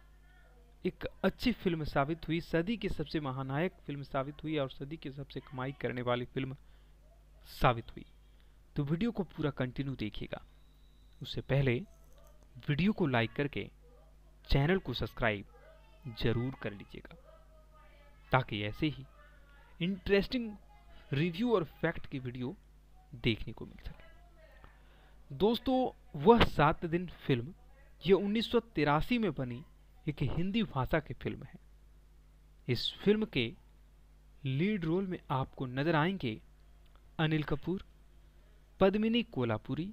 एक अच्छी फिल्म साबित हुई, सदी की सबसे महानायक फिल्म साबित हुई और सदी की सबसे कमाई करने वाली फिल्म साबित हुई। तो वीडियो को पूरा कंटिन्यू देखिएगा। उससे पहले वीडियो को लाइक करके चैनल को सब्सक्राइब जरूर कर लीजिएगा, ताकि ऐसे ही इंटरेस्टिंग रिव्यू और फैक्ट की वीडियो देखने को मिल सके। दोस्तों, वह सात दिन फिल्म यह उन्नीस सौ तिरासी में बनी एक हिंदी भाषा की फिल्म है। इस फिल्म के लीड रोल में आपको नजर आएंगे अनिल कपूर, पद्मिनी कोल्हापुरी,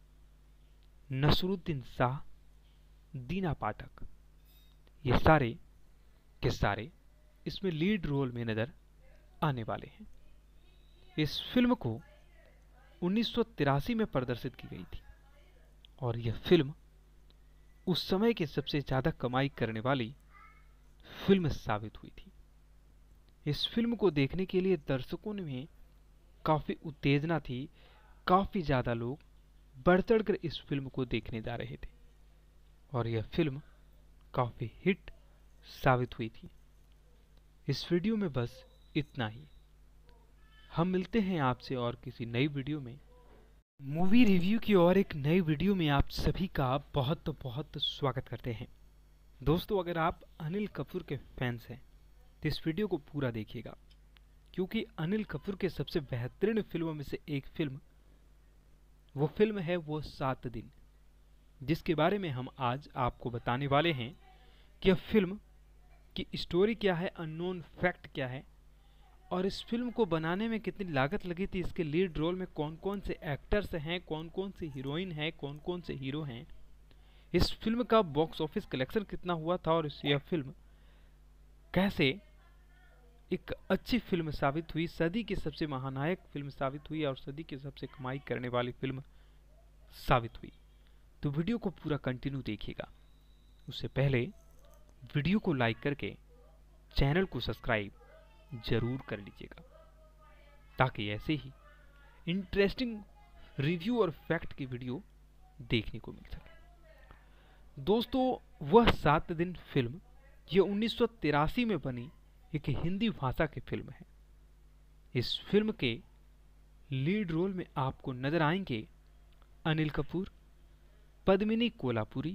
नसरुद्दीन शाह, दीना पाठक। ये सारे के सारे इसमें लीड रोल में नजर आने वाले हैं। इस फिल्म को उन्नीस सौ तिरासी में प्रदर्शित की गई थी और यह फिल्म उस समय की सबसे ज्यादा कमाई करने वाली फिल्म साबित हुई थी। इस फिल्म को देखने के लिए दर्शकों में काफी उत्तेजना थी, काफी ज्यादा लोग बढ़ चढ़कर इस फिल्म को देखने जा रहे थे और यह फिल्म काफी हिट साबित हुई थी। इस वीडियो में बस इतना ही। हम मिलते हैं आपसे और किसी नई वीडियो में। मूवी रिव्यू की और एक नई वीडियो में आप सभी का बहुत बहुत स्वागत करते हैं। दोस्तों, अगर आप अनिल कपूर के फैंस हैं तो इस वीडियो को पूरा देखिएगा, क्योंकि अनिल कपूर के सबसे बेहतरीन फिल्मों में से एक फिल्म वो फिल्म है वो सात दिन, जिसके बारे में हम आज आपको बताने वाले हैं कि यह फिल्म की स्टोरी क्या है, अननोन फैक्ट क्या है, और इस फिल्म को बनाने में कितनी लागत लगी थी, इसके लीड रोल में कौन कौन से एक्टर्स हैं, कौन कौन सी हीरोइन हैं, कौन कौन से हीरो हैं, इस फिल्म का बॉक्स ऑफिस कलेक्शन कितना हुआ था, और इस यह फिल्म कैसे एक अच्छी फिल्म साबित हुई, सदी की सबसे महानायक फिल्म साबित हुई और सदी की सबसे कमाई करने वाली फिल्म साबित हुई। तो वीडियो को पूरा कंटिन्यू देखिएगा। उससे पहले वीडियो को लाइक करके चैनल को सब्सक्राइब जरूर कर लीजिएगा ताकि ऐसे ही इंटरेस्टिंग रिव्यू और फैक्ट की वीडियो देखने को मिल सके। दोस्तों, वह सात दिन फिल्म ये उन्नीस सौ तिरासी में बनी एक हिंदी भाषा की फिल्म है। इस फिल्म के लीड रोल में आपको नजर आएंगे अनिल कपूर, पद्मिनी कोल्हापुरी,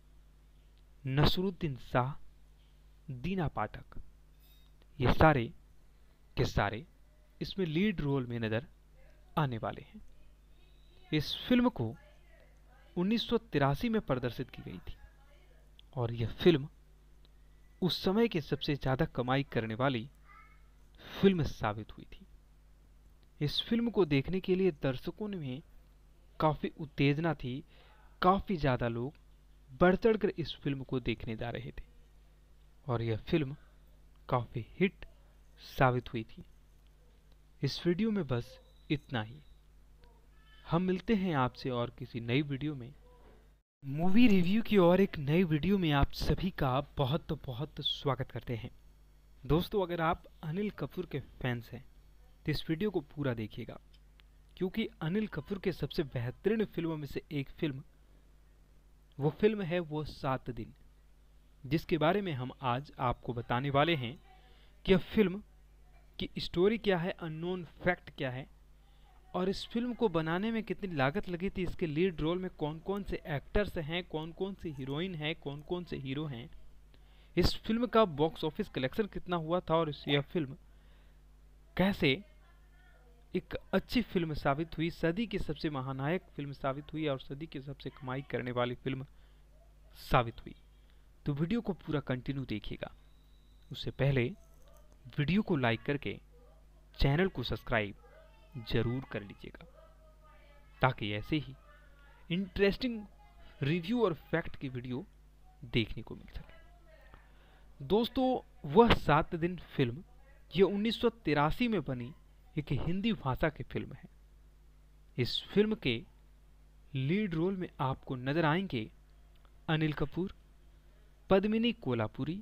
नसरुद्दीन शाह, दीना पाठक। ये सारे के सारे इसमें लीड रोल में नजर आने वाले हैं। इस फिल्म को उन्नीस सौ तिरासी में प्रदर्शित की गई थी और यह फिल्म उस समय के सबसे ज्यादा कमाई करने वाली फिल्म साबित हुई थी। इस फिल्म को देखने के लिए दर्शकों में काफी उत्तेजना थी, काफी ज्यादा लोग बढ़ चढ़कर इस फिल्म को देखने जा रहे थे और यह फिल्म काफी हिट साबित हुई थी। इस वीडियो में बस इतना ही। हम मिलते हैं आपसे और किसी नई वीडियो में, मूवी रिव्यू की और एक नई वीडियो में आप सभी का बहुत बहुत स्वागत करते हैं। दोस्तों, अगर आप अनिल कपूर के फैंस हैं तो इस वीडियो को पूरा देखिएगा, क्योंकि अनिल कपूर के सबसे बेहतरीन फिल्मों में से एक फिल्म वो फिल्म है वो सात दिन, जिसके बारे में हम आज आपको बताने वाले हैं कि यह फिल्म की स्टोरी क्या है, अननोन फैक्ट क्या है और इस फिल्म को बनाने में कितनी लागत लगी थी, इसके लीड रोल में कौन कौन से एक्टर्स हैं, कौन कौन सी हीरोइन हैं, कौन कौन से हीरो हैं, इस फिल्म का बॉक्स ऑफिस कलेक्शन कितना हुआ था और यह फिल्म कैसे एक अच्छी फिल्म साबित हुई, सदी की सबसे महानायक फिल्म साबित हुई और सदी की सबसे कमाई करने वाली फिल्म साबित हुई। तो वीडियो को पूरा कंटिन्यू देखिएगा। उससे पहले वीडियो को लाइक करके चैनल को सब्सक्राइब जरूर कर लीजिएगा ताकि ऐसे ही इंटरेस्टिंग रिव्यू और फैक्ट की वीडियो देखने को मिल सके। दोस्तों, वह सात दिन फिल्म ये उन्नीस सौ तिरासी में बनी एक हिंदी भाषा की फिल्म है। इस फिल्म के लीड रोल में आपको नजर आएंगे अनिल कपूर, पद्मिनी कोल्हापुरी,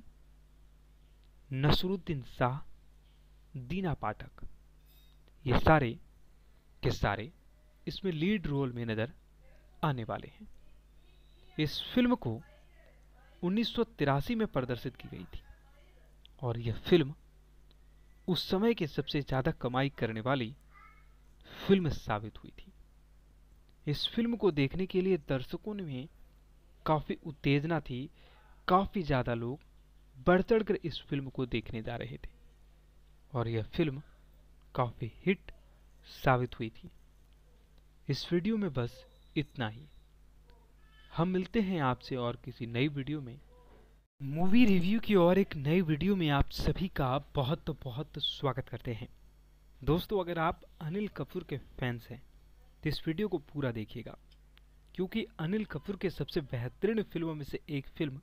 नसरुद्दीन शाह, दीना पाठक। ये सारे के सारे इसमें लीड रोल में नजर आने वाले हैं। इस फिल्म को उन्नीस सौ तिरासी में प्रदर्शित की गई थी और यह फिल्म उस समय के सबसे ज्यादा कमाई करने वाली फिल्म साबित हुई थी। इस फिल्म को देखने के लिए दर्शकों में काफी उत्तेजना थी, काफी ज्यादा लोग बढ़ चढ़कर इस फिल्म को देखने जा रहे थे और यह फिल्म काफी हिट साबित हुई थी। इस वीडियो में बस इतना ही। हम मिलते हैं आपसे और किसी नई वीडियो में, मूवी रिव्यू की और एक नई वीडियो में आप सभी का बहुत बहुत स्वागत करते हैं। दोस्तों, अगर आप अनिल कपूर के फैंस हैं तो इस वीडियो को पूरा देखिएगा, क्योंकि अनिल कपूर के सबसे बेहतरीन फिल्मों में से एक फिल्म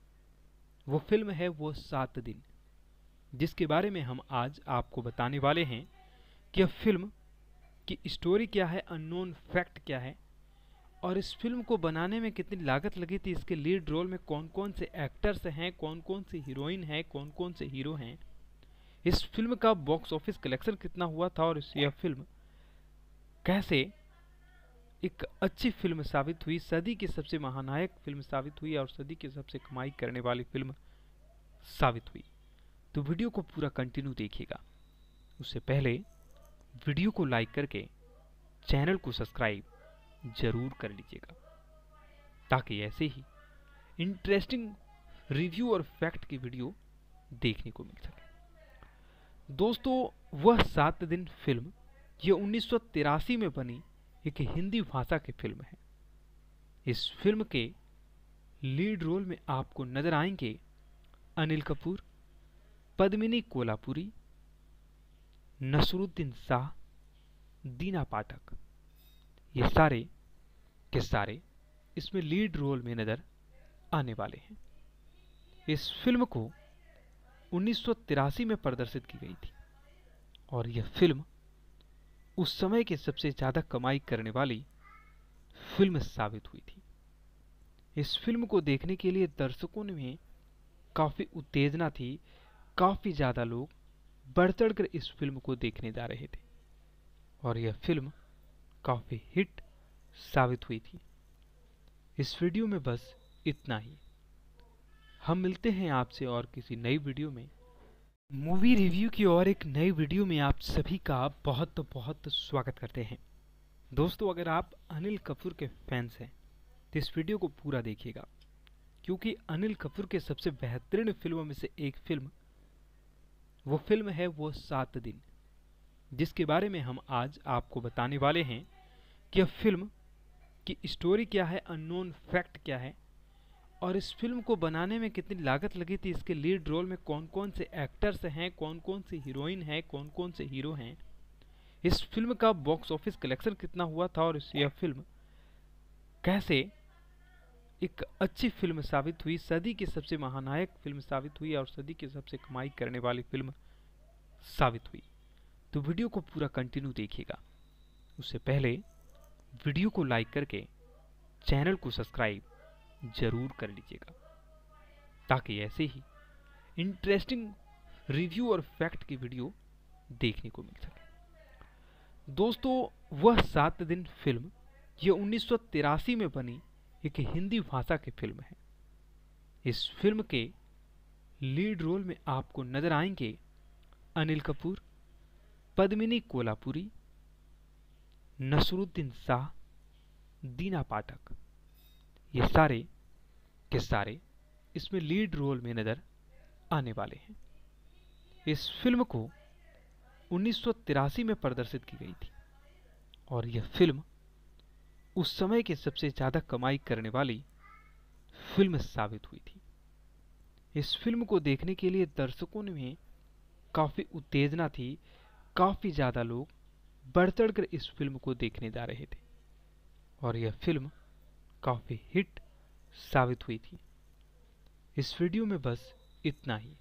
वो फिल्म है वो सात दिन, जिसके बारे में हम आज आपको बताने वाले हैं कि यह फिल्म की स्टोरी क्या है, अननोन फैक्ट क्या है और इस फिल्म को बनाने में कितनी लागत लगी थी, इसके लीड रोल में कौन कौन से एक्टर्स हैं, कौन कौन सी हीरोइन हैं, कौन कौन से हीरो हैं, इस फिल्म का बॉक्स ऑफिस कलेक्शन कितना हुआ था और यह फिल्म कैसे एक अच्छी फिल्म साबित हुई, सदी की सबसे महानायक फिल्म साबित हुई और सदी की सबसे कमाई करने वाली फिल्म साबित हुई। तो वीडियो को पूरा कंटिन्यू देखिएगा। उससे पहले वीडियो को लाइक करके चैनल को सब्सक्राइब जरूर कर लीजिएगा ताकि ऐसे ही इंटरेस्टिंग रिव्यू और फैक्ट की वीडियो देखने को मिल सके। दोस्तों, वह सात दिन फिल्म ये उन्नीस सौ तिरासी में बनी एक हिंदी भाषा की फिल्म है। इस फिल्म के लीड रोल में आपको नजर आएंगे अनिल कपूर, पद्मिनी कोल्हापुरी, नसरुद्दीन शाह, दीना पाठक। ये सारे के सारे इसमें लीड रोल में नजर आने वाले हैं। इस फिल्म को उन्नीस सौ तिरासी में प्रदर्शित की गई थी और यह फिल्म उस समय के सबसे ज्यादा कमाई करने वाली फिल्म साबित हुई थी। इस फिल्म को देखने के लिए दर्शकों में काफ़ी उत्तेजना थी। काफ़ी ज़्यादा लोग बढ़ चढ़कर इस फिल्म को देखने जा रहे थे और यह फिल्म काफ़ी हिट साबित हुई थी। इस वीडियो में बस इतना ही। हम मिलते हैं आपसे और किसी नई वीडियो में। मूवी रिव्यू की और एक नई वीडियो में आप सभी का बहुत बहुत स्वागत करते हैं। दोस्तों, अगर आप अनिल कपूर के फैंस हैं तो इस वीडियो को पूरा देखिएगा, क्योंकि अनिल कपूर के सबसे बेहतरीन फिल्मों में से एक फिल्म वो फिल्म है वो सात दिन, जिसके बारे में हम आज आपको बताने वाले हैं कि यह फिल्म की स्टोरी क्या है, अननोन फैक्ट क्या है और इस फिल्म को बनाने में कितनी लागत लगी थी, इसके लीड रोल में कौन कौन से एक्टर्स हैं, कौन कौन सी हीरोइन हैं, कौन कौन से हीरो हैं, इस फिल्म का बॉक्स ऑफिस कलेक्शन कितना हुआ था और यह फिल्म कैसे एक अच्छी फिल्म साबित हुई, सदी की सबसे महानायक फिल्म साबित हुई और सदी की सबसे कमाई करने वाली फिल्म साबित हुई। तो वीडियो को पूरा कंटिन्यू देखिएगा। उससे पहले वीडियो को लाइक करके चैनल को सब्सक्राइब जरूर कर लीजिएगा, ताकि ऐसे ही इंटरेस्टिंग रिव्यू और फैक्ट की वीडियो देखने को मिल सके। दोस्तों, वह सात दिन फिल्म ये उन्नीस सौ तिरासी में बनी एक हिंदी भाषा की फिल्म है। इस फिल्म के लीड रोल में आपको नजर आएंगे अनिल कपूर, पद्मिनी कोल्हापुरी, नसरुद्दीन शाह, दीना पाठक। ये सारे के सारे इसमें लीड रोल में नजर आने वाले हैं। इस फिल्म को उन्नीस सौ तिरासी में प्रदर्शित की गई थी और यह फिल्म उस समय की सबसे ज्यादा कमाई करने वाली फिल्म साबित हुई थी। इस फिल्म को देखने के लिए दर्शकों में काफी उत्तेजना थी। काफी ज्यादा लोग बढ़ चढ़कर इस फिल्म को देखने जा रहे थे और यह फिल्म काफी हिट साबित हुई थी। इस वीडियो में बस इतना ही।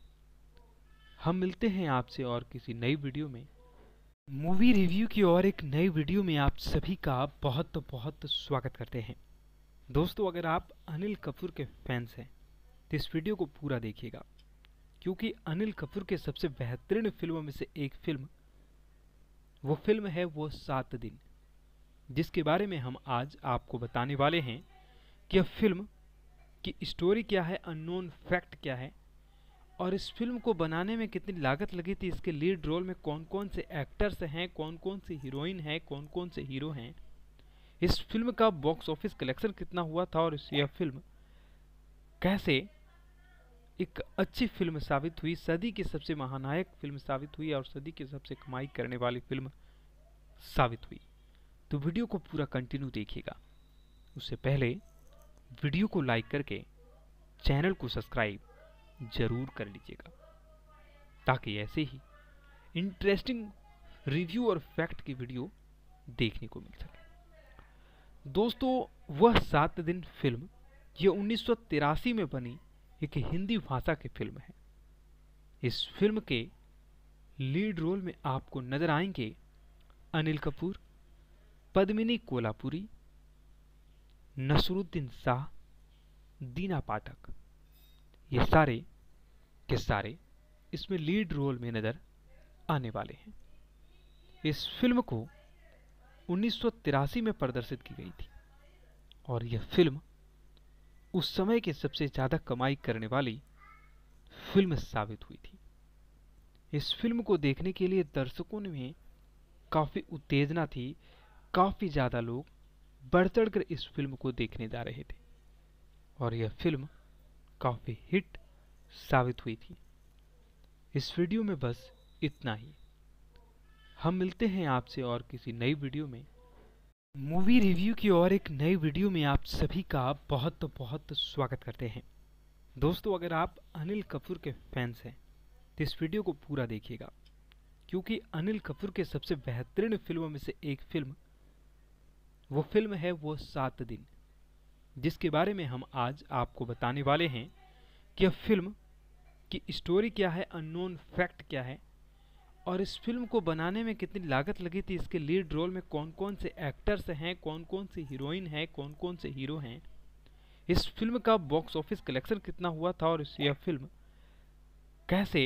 हम मिलते हैं आपसे और किसी नई वीडियो में। मूवी रिव्यू की और एक नई वीडियो में आप सभी का बहुत बहुत स्वागत करते हैं। दोस्तों, अगर आप अनिल कपूर के फैंस हैं तो इस वीडियो को पूरा देखिएगा, क्योंकि अनिल कपूर के सबसे बेहतरीन फिल्मों में से एक फिल्म वो फिल्म है वो सात दिन, जिसके बारे में हम आज आपको बताने वाले हैं कि यह फिल्म की स्टोरी क्या है, अननोन फैक्ट क्या है और इस फिल्म को बनाने में कितनी लागत लगी थी, इसके लीड रोल में कौन कौन से एक्टर्स हैं, कौन कौन सी हीरोइन हैं, कौन कौन से हीरो हैं, इस फिल्म का बॉक्स ऑफिस कलेक्शन कितना हुआ था और यह फिल्म कैसे एक अच्छी फिल्म साबित हुई, सदी की सबसे महानायक फिल्म साबित हुई और सदी की सबसे कमाई करने वाली फिल्म साबित हुई। तो वीडियो को पूरा कंटिन्यू देखिएगा। उससे पहले वीडियो को लाइक करके चैनल को सब्सक्राइब जरूर कर लीजिएगा, ताकि ऐसे ही इंटरेस्टिंग रिव्यू और फैक्ट की वीडियो देखने को मिल सके। दोस्तों, वह सात दिन फिल्म ये उन्नीस सौ तिरासी में बनी एक हिंदी भाषा की फिल्म है। इस फिल्म के लीड रोल में आपको नजर आएंगे अनिल कपूर, पद्मिनी कोल्हापुरी, नसरुद्दीन शाह, दीना पाठक। ये सारे के सारे इसमें लीड रोल में नजर आने वाले हैं। इस फिल्म को उन्नीस सौ तिरासी में प्रदर्शित की गई थी और यह फिल्म उस समय की सबसे ज्यादा कमाई करने वाली फिल्म साबित हुई थी। इस फिल्म को देखने के लिए दर्शकों में काफी उत्तेजना थी। काफी ज्यादा लोग बढ़ चढ़कर इस फिल्म को देखने जा रहे थे और यह फिल्म काफी हिट साबित हुई थी। इस वीडियो में बस इतना ही। हम मिलते हैं आपसे और किसी नई वीडियो में। मूवी रिव्यू की और एक नई वीडियो में आप सभी का बहुत बहुत स्वागत करते हैं। दोस्तों, अगर आप अनिल कपूर के फैंस हैं तो इस वीडियो को पूरा देखिएगा, क्योंकि अनिल कपूर के सबसे बेहतरीन फिल्मों में से एक फिल्म वो फिल्म है वो सात दिन, जिसके बारे में हम आज आपको बताने वाले हैं कि यह फिल्म की स्टोरी क्या है, अननोन फैक्ट क्या है और इस फिल्म को बनाने में कितनी लागत लगी थी, इसके लीड रोल में कौन कौन से एक्टर्स हैं, कौन कौन सी हीरोइन हैं, कौन कौन से हीरो हैं, इस फिल्म का बॉक्स ऑफिस कलेक्शन कितना हुआ था और इस- यह फिल्म कैसे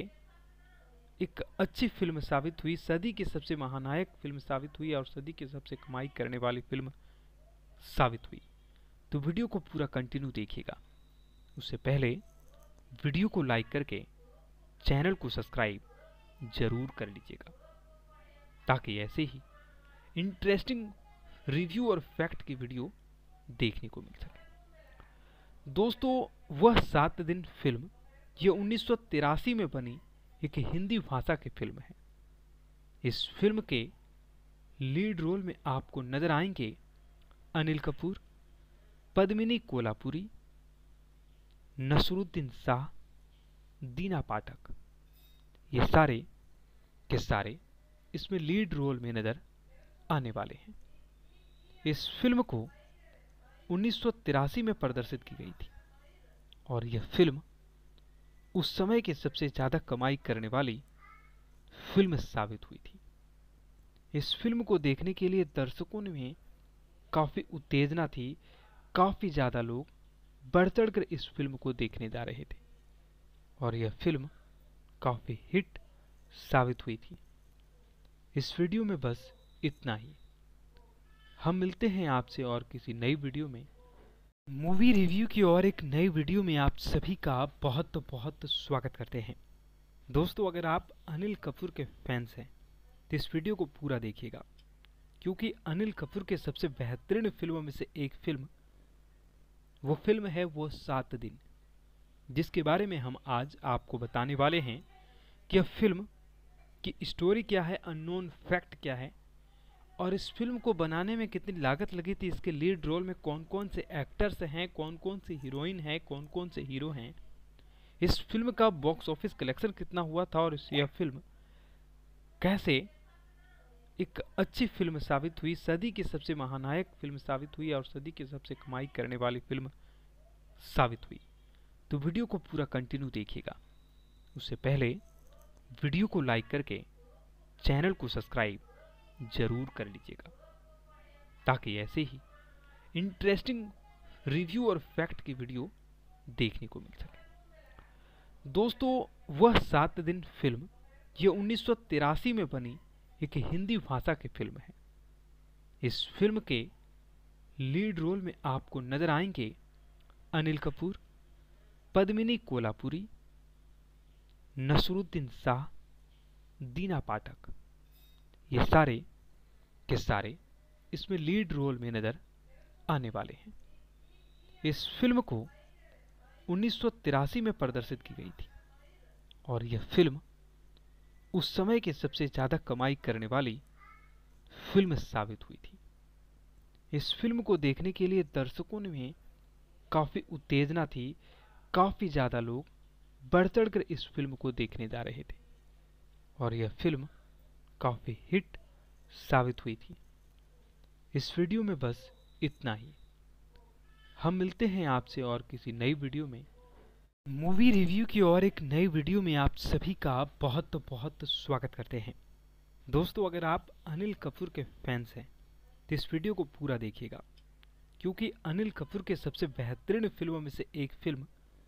एक अच्छी फिल्म साबित हुई, सदी की सबसे महानायक फिल्म साबित हुई और सदी की सबसे कमाई करने वाली फिल्म साबित हुई। तो वीडियो को पूरा कंटिन्यू देखिएगा। उससे पहले वीडियो को लाइक करके चैनल को सब्सक्राइब जरूर कर लीजिएगा, ताकि ऐसे ही इंटरेस्टिंग रिव्यू और फैक्ट की वीडियो देखने को मिल सके। दोस्तों, वह सात दिन फिल्म ये उन्नीस सौ तिरासी में बनी एक हिंदी भाषा की फिल्म है। इस फिल्म के लीड रोल में आपको नजर आएंगे अनिल कपूर, पद्मिनी कोल्हापुरी, नसरुद्दीन शाह, दीना पाठक। ये सारे के सारे इसमें लीड रोल में नजर आने वाले हैं। इस फिल्म को उन्नीस सौ तिरासी में प्रदर्शित की गई थी और यह फिल्म उस समय की सबसे ज्यादा कमाई करने वाली फिल्म साबित हुई थी। इस फिल्म को देखने के लिए दर्शकों में काफी उत्तेजना थी, काफी ज्यादा लोग बढ़ चढ़कर इस फिल्म को देखने जा रहे थे और यह फिल्म काफी हिट साबित हुई थी। इस वीडियो में बस इतना ही। हम मिलते हैं आपसे और किसी नई वीडियो में, मूवी रिव्यू की और एक नई वीडियो में आप सभी का बहुत बहुत स्वागत करते हैं। दोस्तों, अगर आप अनिल कपूर के फैंस हैं तो इस वीडियो को पूरा देखिएगा, क्योंकि अनिल कपूर के सबसे बेहतरीन फिल्मों में से एक फिल्म वो फिल्म है वो सात दिन, जिसके बारे में हम आज आपको बताने वाले हैं कि यह फिल्म की स्टोरी क्या है, अननोन फैक्ट क्या है और इस फिल्म को बनाने में कितनी लागत लगी थी, इसके लीड रोल में कौन कौन से एक्टर्स हैं, कौन कौन सी हीरोइन हैं, कौन कौन से हीरो हैं, इस फिल्म का बॉक्स ऑफिस कलेक्शन कितना हुआ था और इस- यह फिल्म कैसे एक अच्छी फिल्म साबित हुई, सदी की सबसे महानायक फिल्म साबित हुई और सदी की सबसे कमाई करने वाली फिल्म साबित हुई। तो वीडियो को पूरा कंटिन्यू देखिएगा। उससे पहले वीडियो को लाइक करके चैनल को सब्सक्राइब जरूर कर लीजिएगा, ताकि ऐसे ही इंटरेस्टिंग रिव्यू और फैक्ट की वीडियो देखने को मिल सके। दोस्तों, वह सात दिन फिल्म ये उन्नीस सौ तिरासी में बनी एक हिंदी भाषा की फिल्म है। इस फिल्म के लीड रोल में आपको नजर आएंगे अनिल कपूर, पद्मिनी कोल्हापुरी, नसरुद्दीन शाह, दीना पाठक। ये सारे के सारे इसमें लीड रोल में नजर आने वाले हैं। इस फिल्म को उन्नीस सौ तिरासी में प्रदर्शित की गई थी और यह फिल्म उस समय की सबसे ज्यादा कमाई करने वाली फिल्म साबित हुई थी। इस फिल्म को देखने के लिए दर्शकों में काफी उत्तेजना थी, काफी ज्यादा लोग बढ़ चढ़कर इस फिल्म को देखने जा रहे थे और यह फिल्म काफी हिट साबित हुई थी। इस वीडियो में बस इतना ही। हम मिलते हैं आपसे और किसी नई वीडियो में, मूवी रिव्यू की और एक नई वीडियो में आप सभी का बहुत बहुत स्वागत करते हैं। दोस्तों, अगर आप अनिल कपूर के फैंस हैं तो इस वीडियो को पूरा देखिएगा, क्योंकि अनिल कपूर के सबसे बेहतरीन फिल्मों में से एक फिल्म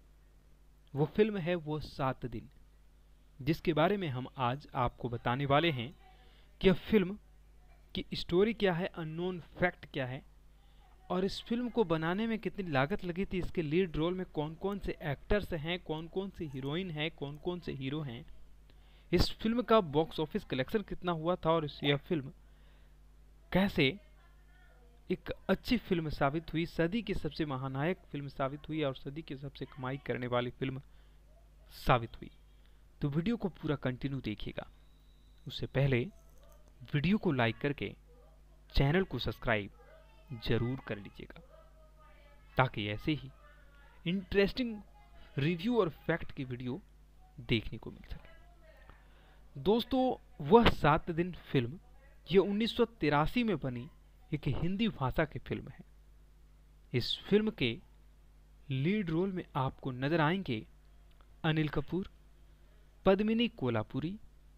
वो फिल्म है वो सात दिन, जिसके बारे में हम आज आपको बताने वाले हैं कि यह फिल्म की स्टोरी क्या है, अननोन फैक्ट क्या है और इस फिल्म को बनाने में कितनी लागत लगी थी, इसके लीड रोल में कौन कौन से एक्टर्स हैं, कौन कौन सी हीरोइन हैं, कौन कौन से हीरो हैं, इस फिल्म का बॉक्स ऑफिस कलेक्शन कितना हुआ था और इस- यह फिल्म कैसे एक अच्छी फिल्म साबित हुई, सदी की सबसे महानायक फिल्म साबित हुई और सदी की सबसे कमाई करने वाली फिल्म साबित हुई। तो वीडियो को पूरा कंटिन्यू देखिएगा। उससे पहले वीडियो को लाइक करके चैनल को सब्सक्राइब जरूर कर लीजिएगा, ताकि ऐसे ही इंटरेस्टिंग रिव्यू और फैक्ट की वीडियो देखने को मिल सके। दोस्तों, वह सात दिन फिल्म ये उन्नीस सौ तिरासी में बनी एक हिंदी भाषा की फिल्म है। इस फिल्म के लीड रोल में आपको नजर आएंगे अनिल कपूर, पद्मिनी कोल्हापुरी,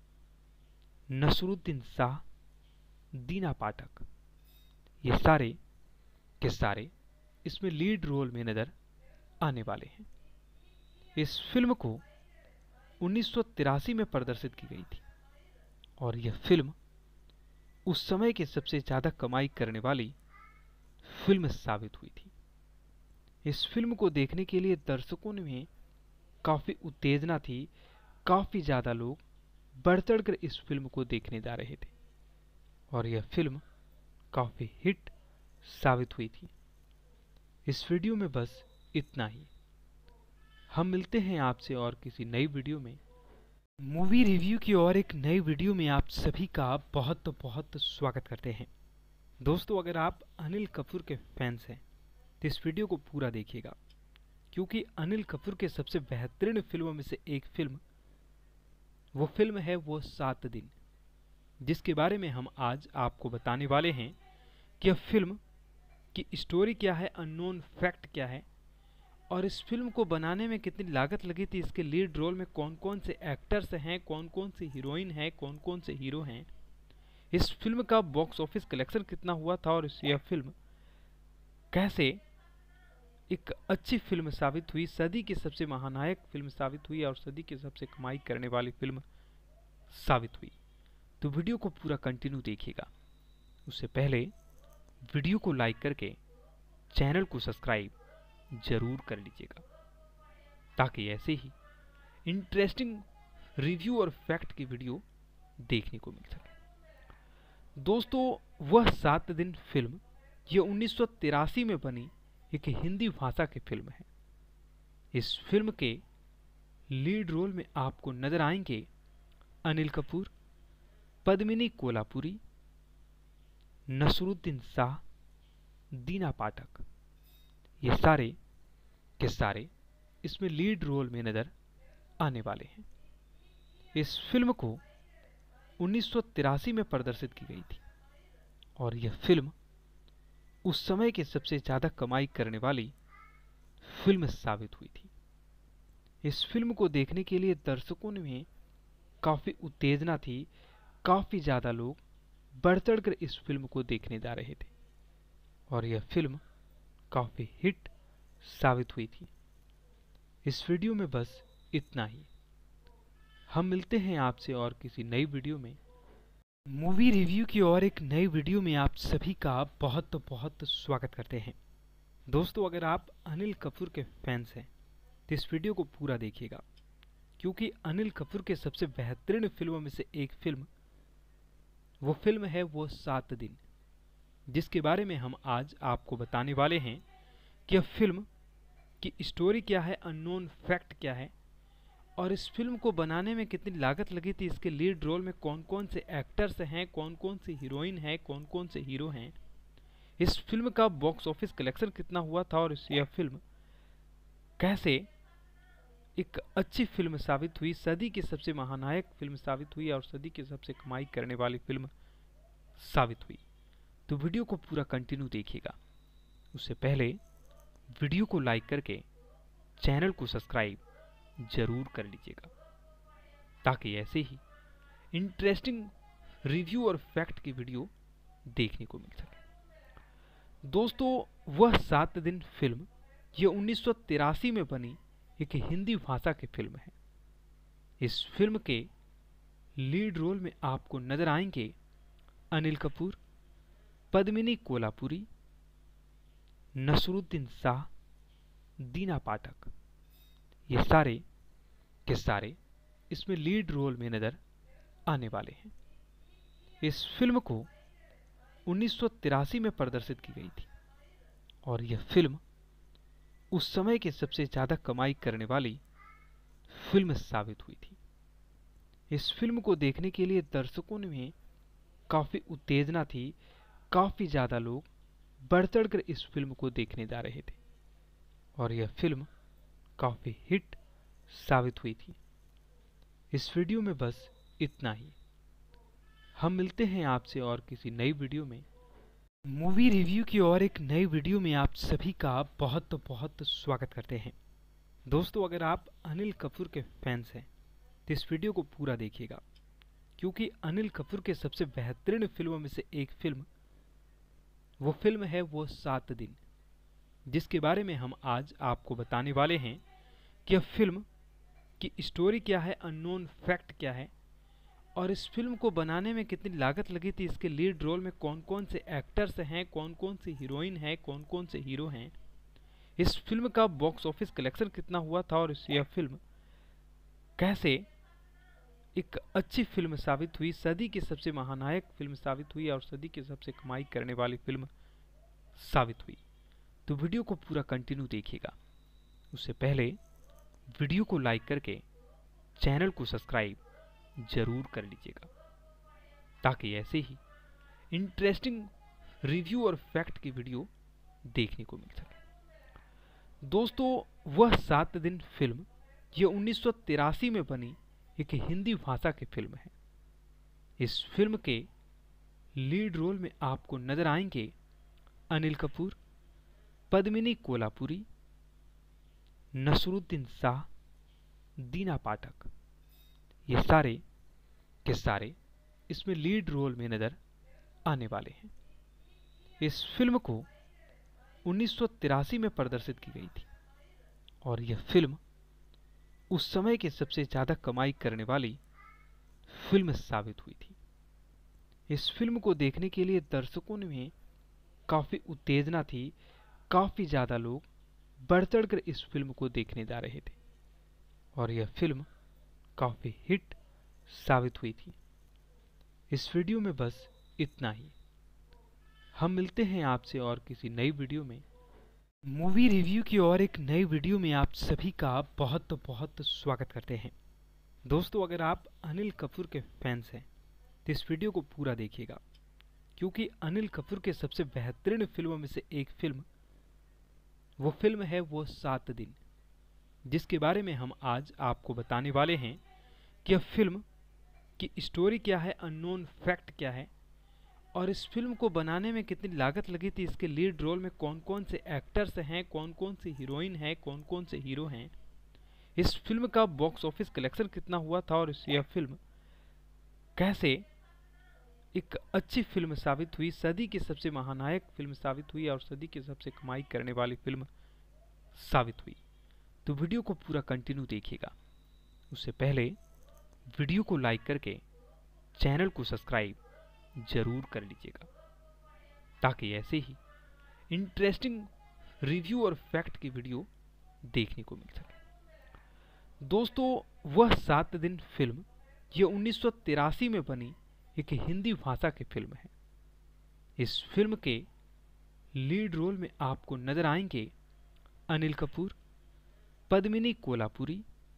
नसरुद्दीन शाह, दीना पाठक। ये सारे के सारे इसमें लीड रोल में नजर आने वाले हैं। इस फिल्म को उन्नीस सौ तिरासी में प्रदर्शित की गई थी और यह फिल्म उस समय की सबसे ज्यादा कमाई करने वाली फिल्म साबित हुई थी। इस फिल्म को देखने के लिए दर्शकों में काफी उत्तेजना थी, काफी ज्यादा लोग बढ़ चढ़कर इस फिल्म को देखने जा रहे थे और यह फिल्म काफी हिट साबित हुई थी। इस वीडियो में बस इतना ही। हम मिलते हैं आपसे और किसी नई वीडियो में। मूवी रिव्यू की और एक नई वीडियो में आप सभी का बहुत बहुत स्वागत करते हैं। दोस्तों, अगर आप अनिल कपूर के फैंस हैं तो इस वीडियो को पूरा देखिएगा, क्योंकि अनिल कपूर के सबसे बेहतरीन फिल्मों में से एक फिल्म वो फिल्म है वो सात दिन, जिसके बारे में हम आज आपको बताने वाले हैं कि यह फिल्म की स्टोरी क्या है, अननोन फैक्ट क्या है और इस फिल्म को बनाने में कितनी लागत लगी थी, इसके लीड रोल में कौन कौन से एक्टर्स हैं, कौन कौन से हीरोइन हैं, कौन कौन से हीरो हैं, इस फिल्म का बॉक्स ऑफिस कलेक्शन कितना हुआ था और यह फिल्म कैसे एक अच्छी फिल्म साबित हुई, सदी की सबसे महानायक फिल्म साबित हुई और सदी की सबसे कमाई करने वाली फिल्म साबित हुई। तो वीडियो को पूरा कंटिन्यू देखिएगा। उससे पहले वीडियो को लाइक करके चैनल को सब्सक्राइब जरूर कर लीजिएगा, ताकि ऐसे ही इंटरेस्टिंग रिव्यू और फैक्ट की वीडियो देखने को मिल सके। दोस्तों, वह सात दिन फिल्म ये उन्नीस सौ तिरासी में बनी एक हिंदी भाषा की फिल्म है। इस फिल्म के लीड रोल में आपको नजर आएंगे अनिल कपूर, पद्मिनी कोल्हापुरी, नसरुद्दीन शाह, दीना पाठक। ये सारे के सारे इसमें लीड रोल में नजर आने वाले हैं। इस फिल्म को उन्नीस सौ तिरासी में प्रदर्शित की गई थी और यह फिल्म उस समय की सबसे ज्यादा कमाई करने वाली फिल्म साबित हुई थी। इस फिल्म को देखने के लिए दर्शकों में काफी उत्तेजना थी, काफी ज्यादा लोग बढ़ चढ़कर इस फिल्म को देखने जा रहे थे और यह फिल्म काफी हिट साबित हुई थी। इस वीडियो में बस इतना ही। हम मिलते हैं आपसे और किसी नई वीडियो में। मूवी रिव्यू की और एक नई वीडियो में आप सभी का बहुत बहुत स्वागत करते हैं। दोस्तों, अगर आप अनिल कपूर के फैंस हैं तो इस वीडियो को पूरा देखिएगा, क्योंकि अनिल कपूर के सबसे बेहतरीन फिल्मों में से एक फिल्म वो फिल्म है वो सात दिन, जिसके बारे में हम आज आपको बताने वाले हैं कि यह फिल्म की स्टोरी क्या है, अननोन फैक्ट क्या है और इस फिल्म को बनाने में कितनी लागत लगी थी, इसके लीड रोल में कौन कौन से एक्टर्स हैं, कौन कौन से हीरोइन हैं, कौन कौन से हीरो हैं, इस फिल्म का बॉक्स ऑफिस कलेक्शन कितना हुआ था और यह फिल्म कैसे एक अच्छी फिल्म साबित हुई, सदी की सबसे महानायक फिल्म साबित हुई और सदी की सबसे कमाई करने वाली फिल्म साबित हुई। तो वीडियो को पूरा कंटिन्यू देखिएगा। उससे पहले वीडियो को लाइक करके चैनल को सब्सक्राइब जरूर कर लीजिएगा, ताकि ऐसे ही इंटरेस्टिंग रिव्यू और फैक्ट की वीडियो देखने को मिल सके। दोस्तों, वह सात दिन फिल्म ये उन्नीस सौ तिरासी में बनी एक हिंदी भाषा की फिल्म है। इस फिल्म के लीड रोल में आपको नजर आएंगे अनिल कपूर, पद्मिनी कोल्हापुरी, नसरुद्दीन शाह, दीना पाठक। ये सारे के सारे इसमें लीड रोल में नजर आने वाले हैं। इस फिल्म को उन्नीस सौ तिरासी में प्रदर्शित की गई थी और यह फिल्म उस समय की सबसे ज्यादा कमाई करने वाली फिल्म साबित हुई थी। इस फिल्म को देखने के लिए दर्शकों में काफी उत्तेजना थी, काफी ज्यादा लोग बढ़ चढ़कर इस फिल्म को देखने जा रहे थे और यह फिल्म काफी हिट साबित हुई थी। इस वीडियो में बस इतना ही। हम मिलते हैं आपसे और किसी नई वीडियो में। मूवी रिव्यू की और एक नई वीडियो में आप सभी का बहुत बहुत स्वागत करते हैं। दोस्तों, अगर आप अनिल कपूर के फैंस हैं तो इस वीडियो को पूरा देखिएगा, क्योंकि अनिल कपूर के सबसे बेहतरीन फिल्मों में से एक फिल्म वो फिल्म है वो सात दिन, जिसके बारे में हम आज आपको बताने वाले हैं कि यह फिल्म की स्टोरी क्या है, अननोन फैक्ट क्या है, और इस फिल्म को बनाने में कितनी लागत लगी थी, इसके लीड रोल में कौन कौन से एक्टर्स हैं, कौन कौन सी हीरोइन हैं, कौन कौन से हीरो हैं, इस फिल्म का बॉक्स ऑफिस कलेक्शन कितना हुआ था, और इस यह फिल्म कैसे एक अच्छी फिल्म साबित हुई, सदी की सबसे महानायक फिल्म साबित हुई और सदी की सबसे कमाई करने वाली फिल्म साबित हुई। तो वीडियो को पूरा कंटिन्यू देखिएगा। उससे पहले वीडियो को लाइक करके चैनल को सब्सक्राइब जरूर कर लीजिएगा ताकि ऐसे ही इंटरेस्टिंग रिव्यू और फैक्ट की वीडियो देखने को मिल सके। दोस्तों, वह सात दिन फिल्म यह उन्नीस सौ तिरासी में बनी एक हिंदी भाषा की फिल्म है। इस फिल्म के लीड रोल में आपको नजर आएंगे अनिल कपूर, पद्मिनी कोल्हापुरी, नसरुद्दीन शाह, दीना पाठक। ये सारे के सारे इसमें लीड रोल में नजर आने वाले हैं। इस फिल्म को उन्नीस सौ तिरासी में प्रदर्शित की गई थी और यह फिल्म उस समय की सबसे ज्यादा कमाई करने वाली फिल्म साबित हुई थी। इस फिल्म को देखने के लिए दर्शकों में काफी उत्तेजना थी, काफी ज्यादा लोग बढ़ चढ़कर इस फिल्म को देखने जा रहे थे और यह फिल्म काफी हिट साबित हुई थी। इस वीडियो में बस इतना ही। हम मिलते हैं आपसे और किसी नई वीडियो में। मूवी रिव्यू की और एक नई वीडियो में आप सभी का बहुत बहुत स्वागत करते हैं। दोस्तों, अगर आप अनिल कपूर के फैंस हैं तो इस वीडियो को पूरा देखिएगा, क्योंकि अनिल कपूर के सबसे बेहतरीन फिल्मों में से एक फिल्म वो फिल्म है वो सात दिन, जिसके बारे में हम आज आपको बताने वाले हैं कि यह फिल्म की स्टोरी क्या है, अननोन फैक्ट क्या है, और इस फिल्म को बनाने में कितनी लागत लगी थी, इसके लीड रोल में कौन कौन से एक्टर्स हैं, कौन कौन सी हीरोइन हैं, कौन कौन से हीरो हैं, इस फिल्म का बॉक्स ऑफिस कलेक्शन कितना हुआ था, और यह फिल्म कैसे एक अच्छी फिल्म साबित हुई, सदी की सबसे महानायक फिल्म साबित हुई और सदी की सबसे कमाई करने वाली फिल्म साबित हुई। तो वीडियो को पूरा कंटिन्यू देखिएगा। उससे पहले वीडियो को लाइक करके चैनल को सब्सक्राइब जरूर कर लीजिएगा ताकि ऐसे ही इंटरेस्टिंग रिव्यू और फैक्ट की वीडियो देखने को मिल सके। दोस्तों, वह सात दिन फिल्म यह उन्नीस सौ तिरासी में बनी एक हिंदी भाषा की फिल्म है। इस फिल्म के लीड रोल में आपको नजर आएंगे अनिल कपूर, पद्मिनी कोल्हापुरी,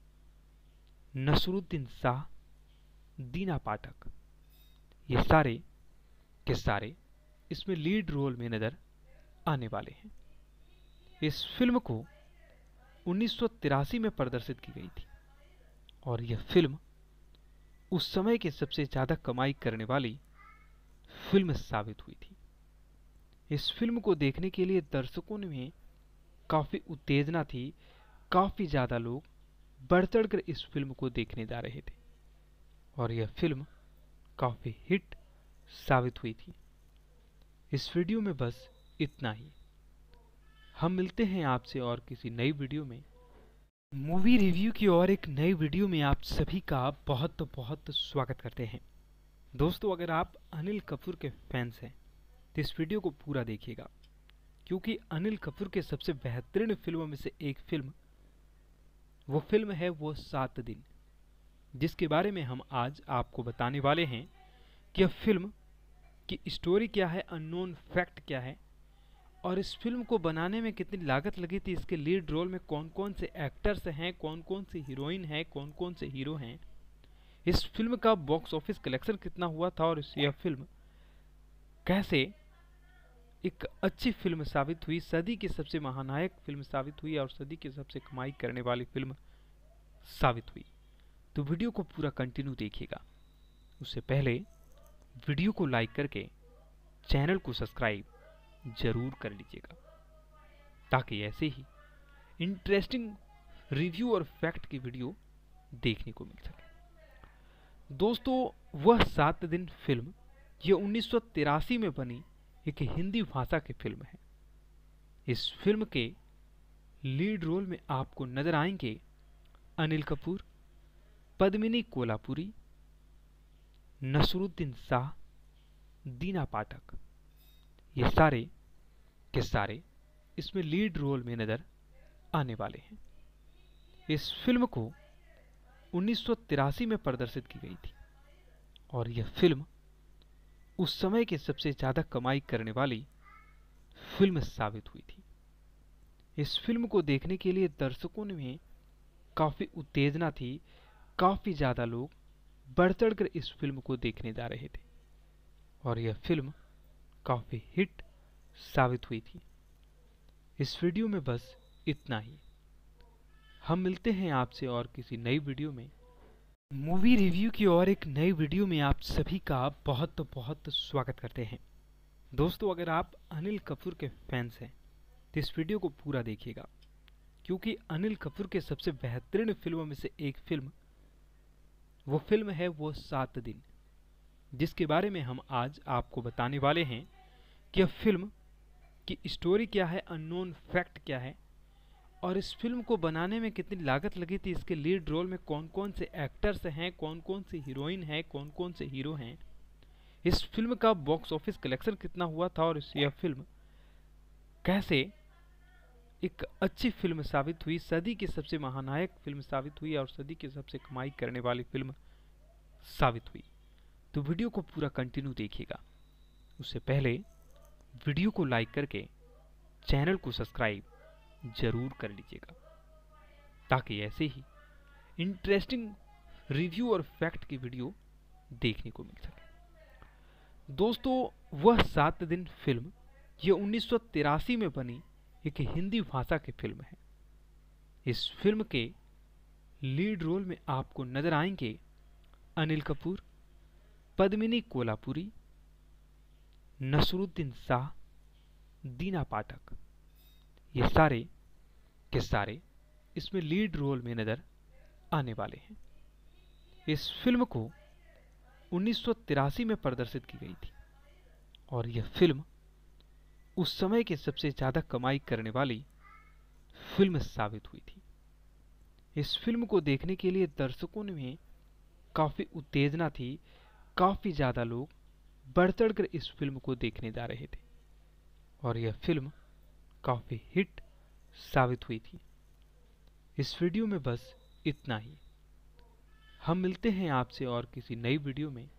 नसरुद्दीन शाह, दीना पाठक। ये सारे के सारे इसमें लीड रोल में नजर आने वाले हैं। इस फिल्म को उन्नीस सौ तिरासी में प्रदर्शित की गई थी और यह फिल्म उस समय की सबसे ज्यादा कमाई करने वाली फिल्म साबित हुई थी। इस फिल्म को देखने के लिए दर्शकों में काफी उत्तेजना थी, काफी ज्यादा लोग बढ़ चढ़कर इस फिल्म को देखने जा रहे थे और यह फिल्म काफी हिट साबित हुई थी। इस वीडियो में बस इतना ही। हम मिलते हैं आपसे और किसी नई वीडियो में। मूवी रिव्यू की और एक नई वीडियो में आप सभी का बहुत बहुत स्वागत करते हैं। दोस्तों, अगर आप अनिल कपूर के फैंस हैं तो इस वीडियो को पूरा देखिएगा, क्योंकि अनिल कपूर के सबसे बेहतरीन फिल्मों में से एक फिल्म वो फिल्म है वो सात दिन, जिसके बारे में हम आज आपको बताने वाले हैं कि यह फिल्म की स्टोरी क्या है, अननोन फैक्ट क्या है, और इस फिल्म को बनाने में कितनी लागत लगी थी, इसके लीड रोल में कौन कौन से एक्टर्स हैं, कौन कौन सी हीरोइन हैं, कौन कौन से हीरो हैं, इस फिल्म का बॉक्स ऑफिस कलेक्शन कितना हुआ था, और यह फिल्म कैसे एक अच्छी फिल्म साबित हुई, सदी की सबसे महानायक फिल्म साबित हुई और सदी की सबसे कमाई करने वाली फिल्म साबित हुई। तो वीडियो को पूरा कंटिन्यू देखिएगा। उससे पहले वीडियो को लाइक करके चैनल को सब्सक्राइब जरूर कर लीजिएगा ताकि ऐसे ही इंटरेस्टिंग रिव्यू और फैक्ट की वीडियो देखने को मिल सके। दोस्तों, वह सात दिन फिल्म यह उन्नीस सौ तिरासी में बनी एक हिंदी भाषा की फिल्म है। इस फिल्म के लीड रोल में आपको नजर आएंगे अनिल कपूर, पद्मिनी कोल्हापुरी, नसरुद्दीन शाह, दीना पाठक। ये सारे के सारे इसमें लीड रोल में नजर आने वाले हैं। इस फिल्म को उन्नीस सौ तिरासी में प्रदर्शित की गई थी और यह फिल्म उस समय की सबसे ज्यादा कमाई करने वाली फिल्म साबित हुई थी। इस फिल्म को देखने के लिए दर्शकों में काफी उत्तेजना थी, काफी ज्यादा लोग बढ़ चढ़कर इस फिल्म को देखने जा रहे थे और यह फिल्म काफी हिट साबित हुई थी। इस वीडियो में बस इतना ही। हम मिलते हैं आपसे और किसी नई वीडियो में। मूवी रिव्यू की और एक नई वीडियो में आप सभी का बहुत बहुत स्वागत करते हैं। दोस्तों, अगर आप अनिल कपूर के फैंस हैं तो इस वीडियो को पूरा देखिएगा, क्योंकि अनिल कपूर के सबसे बेहतरीन फिल्मों में से एक फिल्म वो फिल्म है वो सात दिन, जिसके बारे में हम आज आपको बताने वाले हैं कि यह फिल्म की स्टोरी क्या है, अननोन फैक्ट क्या है और इस फिल्म को बनाने में कितनी लागत लगी थी, इसके लीड रोल में कौन कौन से एक्टर्स हैं, कौन कौन से हीरोइन हैं, कौन कौन से हीरो हैं, इस फिल्म का बॉक्स ऑफिस कलेक्शन कितना हुआ था और यह फिल्म कैसे एक अच्छी फिल्म साबित हुई, सदी की सबसे महानायक फिल्म साबित हुई और सदी की सबसे कमाई करने वाली फिल्म साबित हुई। तो वीडियो को पूरा कंटिन्यू देखिएगा। उससे पहले वीडियो को लाइक करके चैनल को सब्सक्राइब जरूर कर लीजिएगा, ताकि ऐसे ही इंटरेस्टिंग रिव्यू और फैक्ट की वीडियो देखने को मिल सके। दोस्तों, वह सात दिन फिल्म यह उन्नीस सौ तिरासी में बनी एक हिंदी भाषा की फिल्म है। इस फिल्म के लीड रोल में आपको नजर आएंगे अनिल कपूर, पद्मिनी कोल्हापुरी, नसरुद्दीन शाह, दीना पाठक। ये सारे के सारे इसमें लीड रोल में नजर आने वाले हैं। इस फिल्म को उन्नीस सौ तिरासी में प्रदर्शित की गई थी और यह फिल्म उस समय की सबसे ज्यादा कमाई करने वाली फिल्म साबित हुई थी। इस फिल्म को देखने के लिए दर्शकों में काफी उत्तेजना थी, काफी ज्यादा लोग बढ़ चढ़कर इस फिल्म को देखने जा रहे थे और यह फिल्म काफी हिट साबित हुई थी। इस वीडियो में बस इतना ही। हम मिलते हैं आपसे और किसी नई वीडियो में।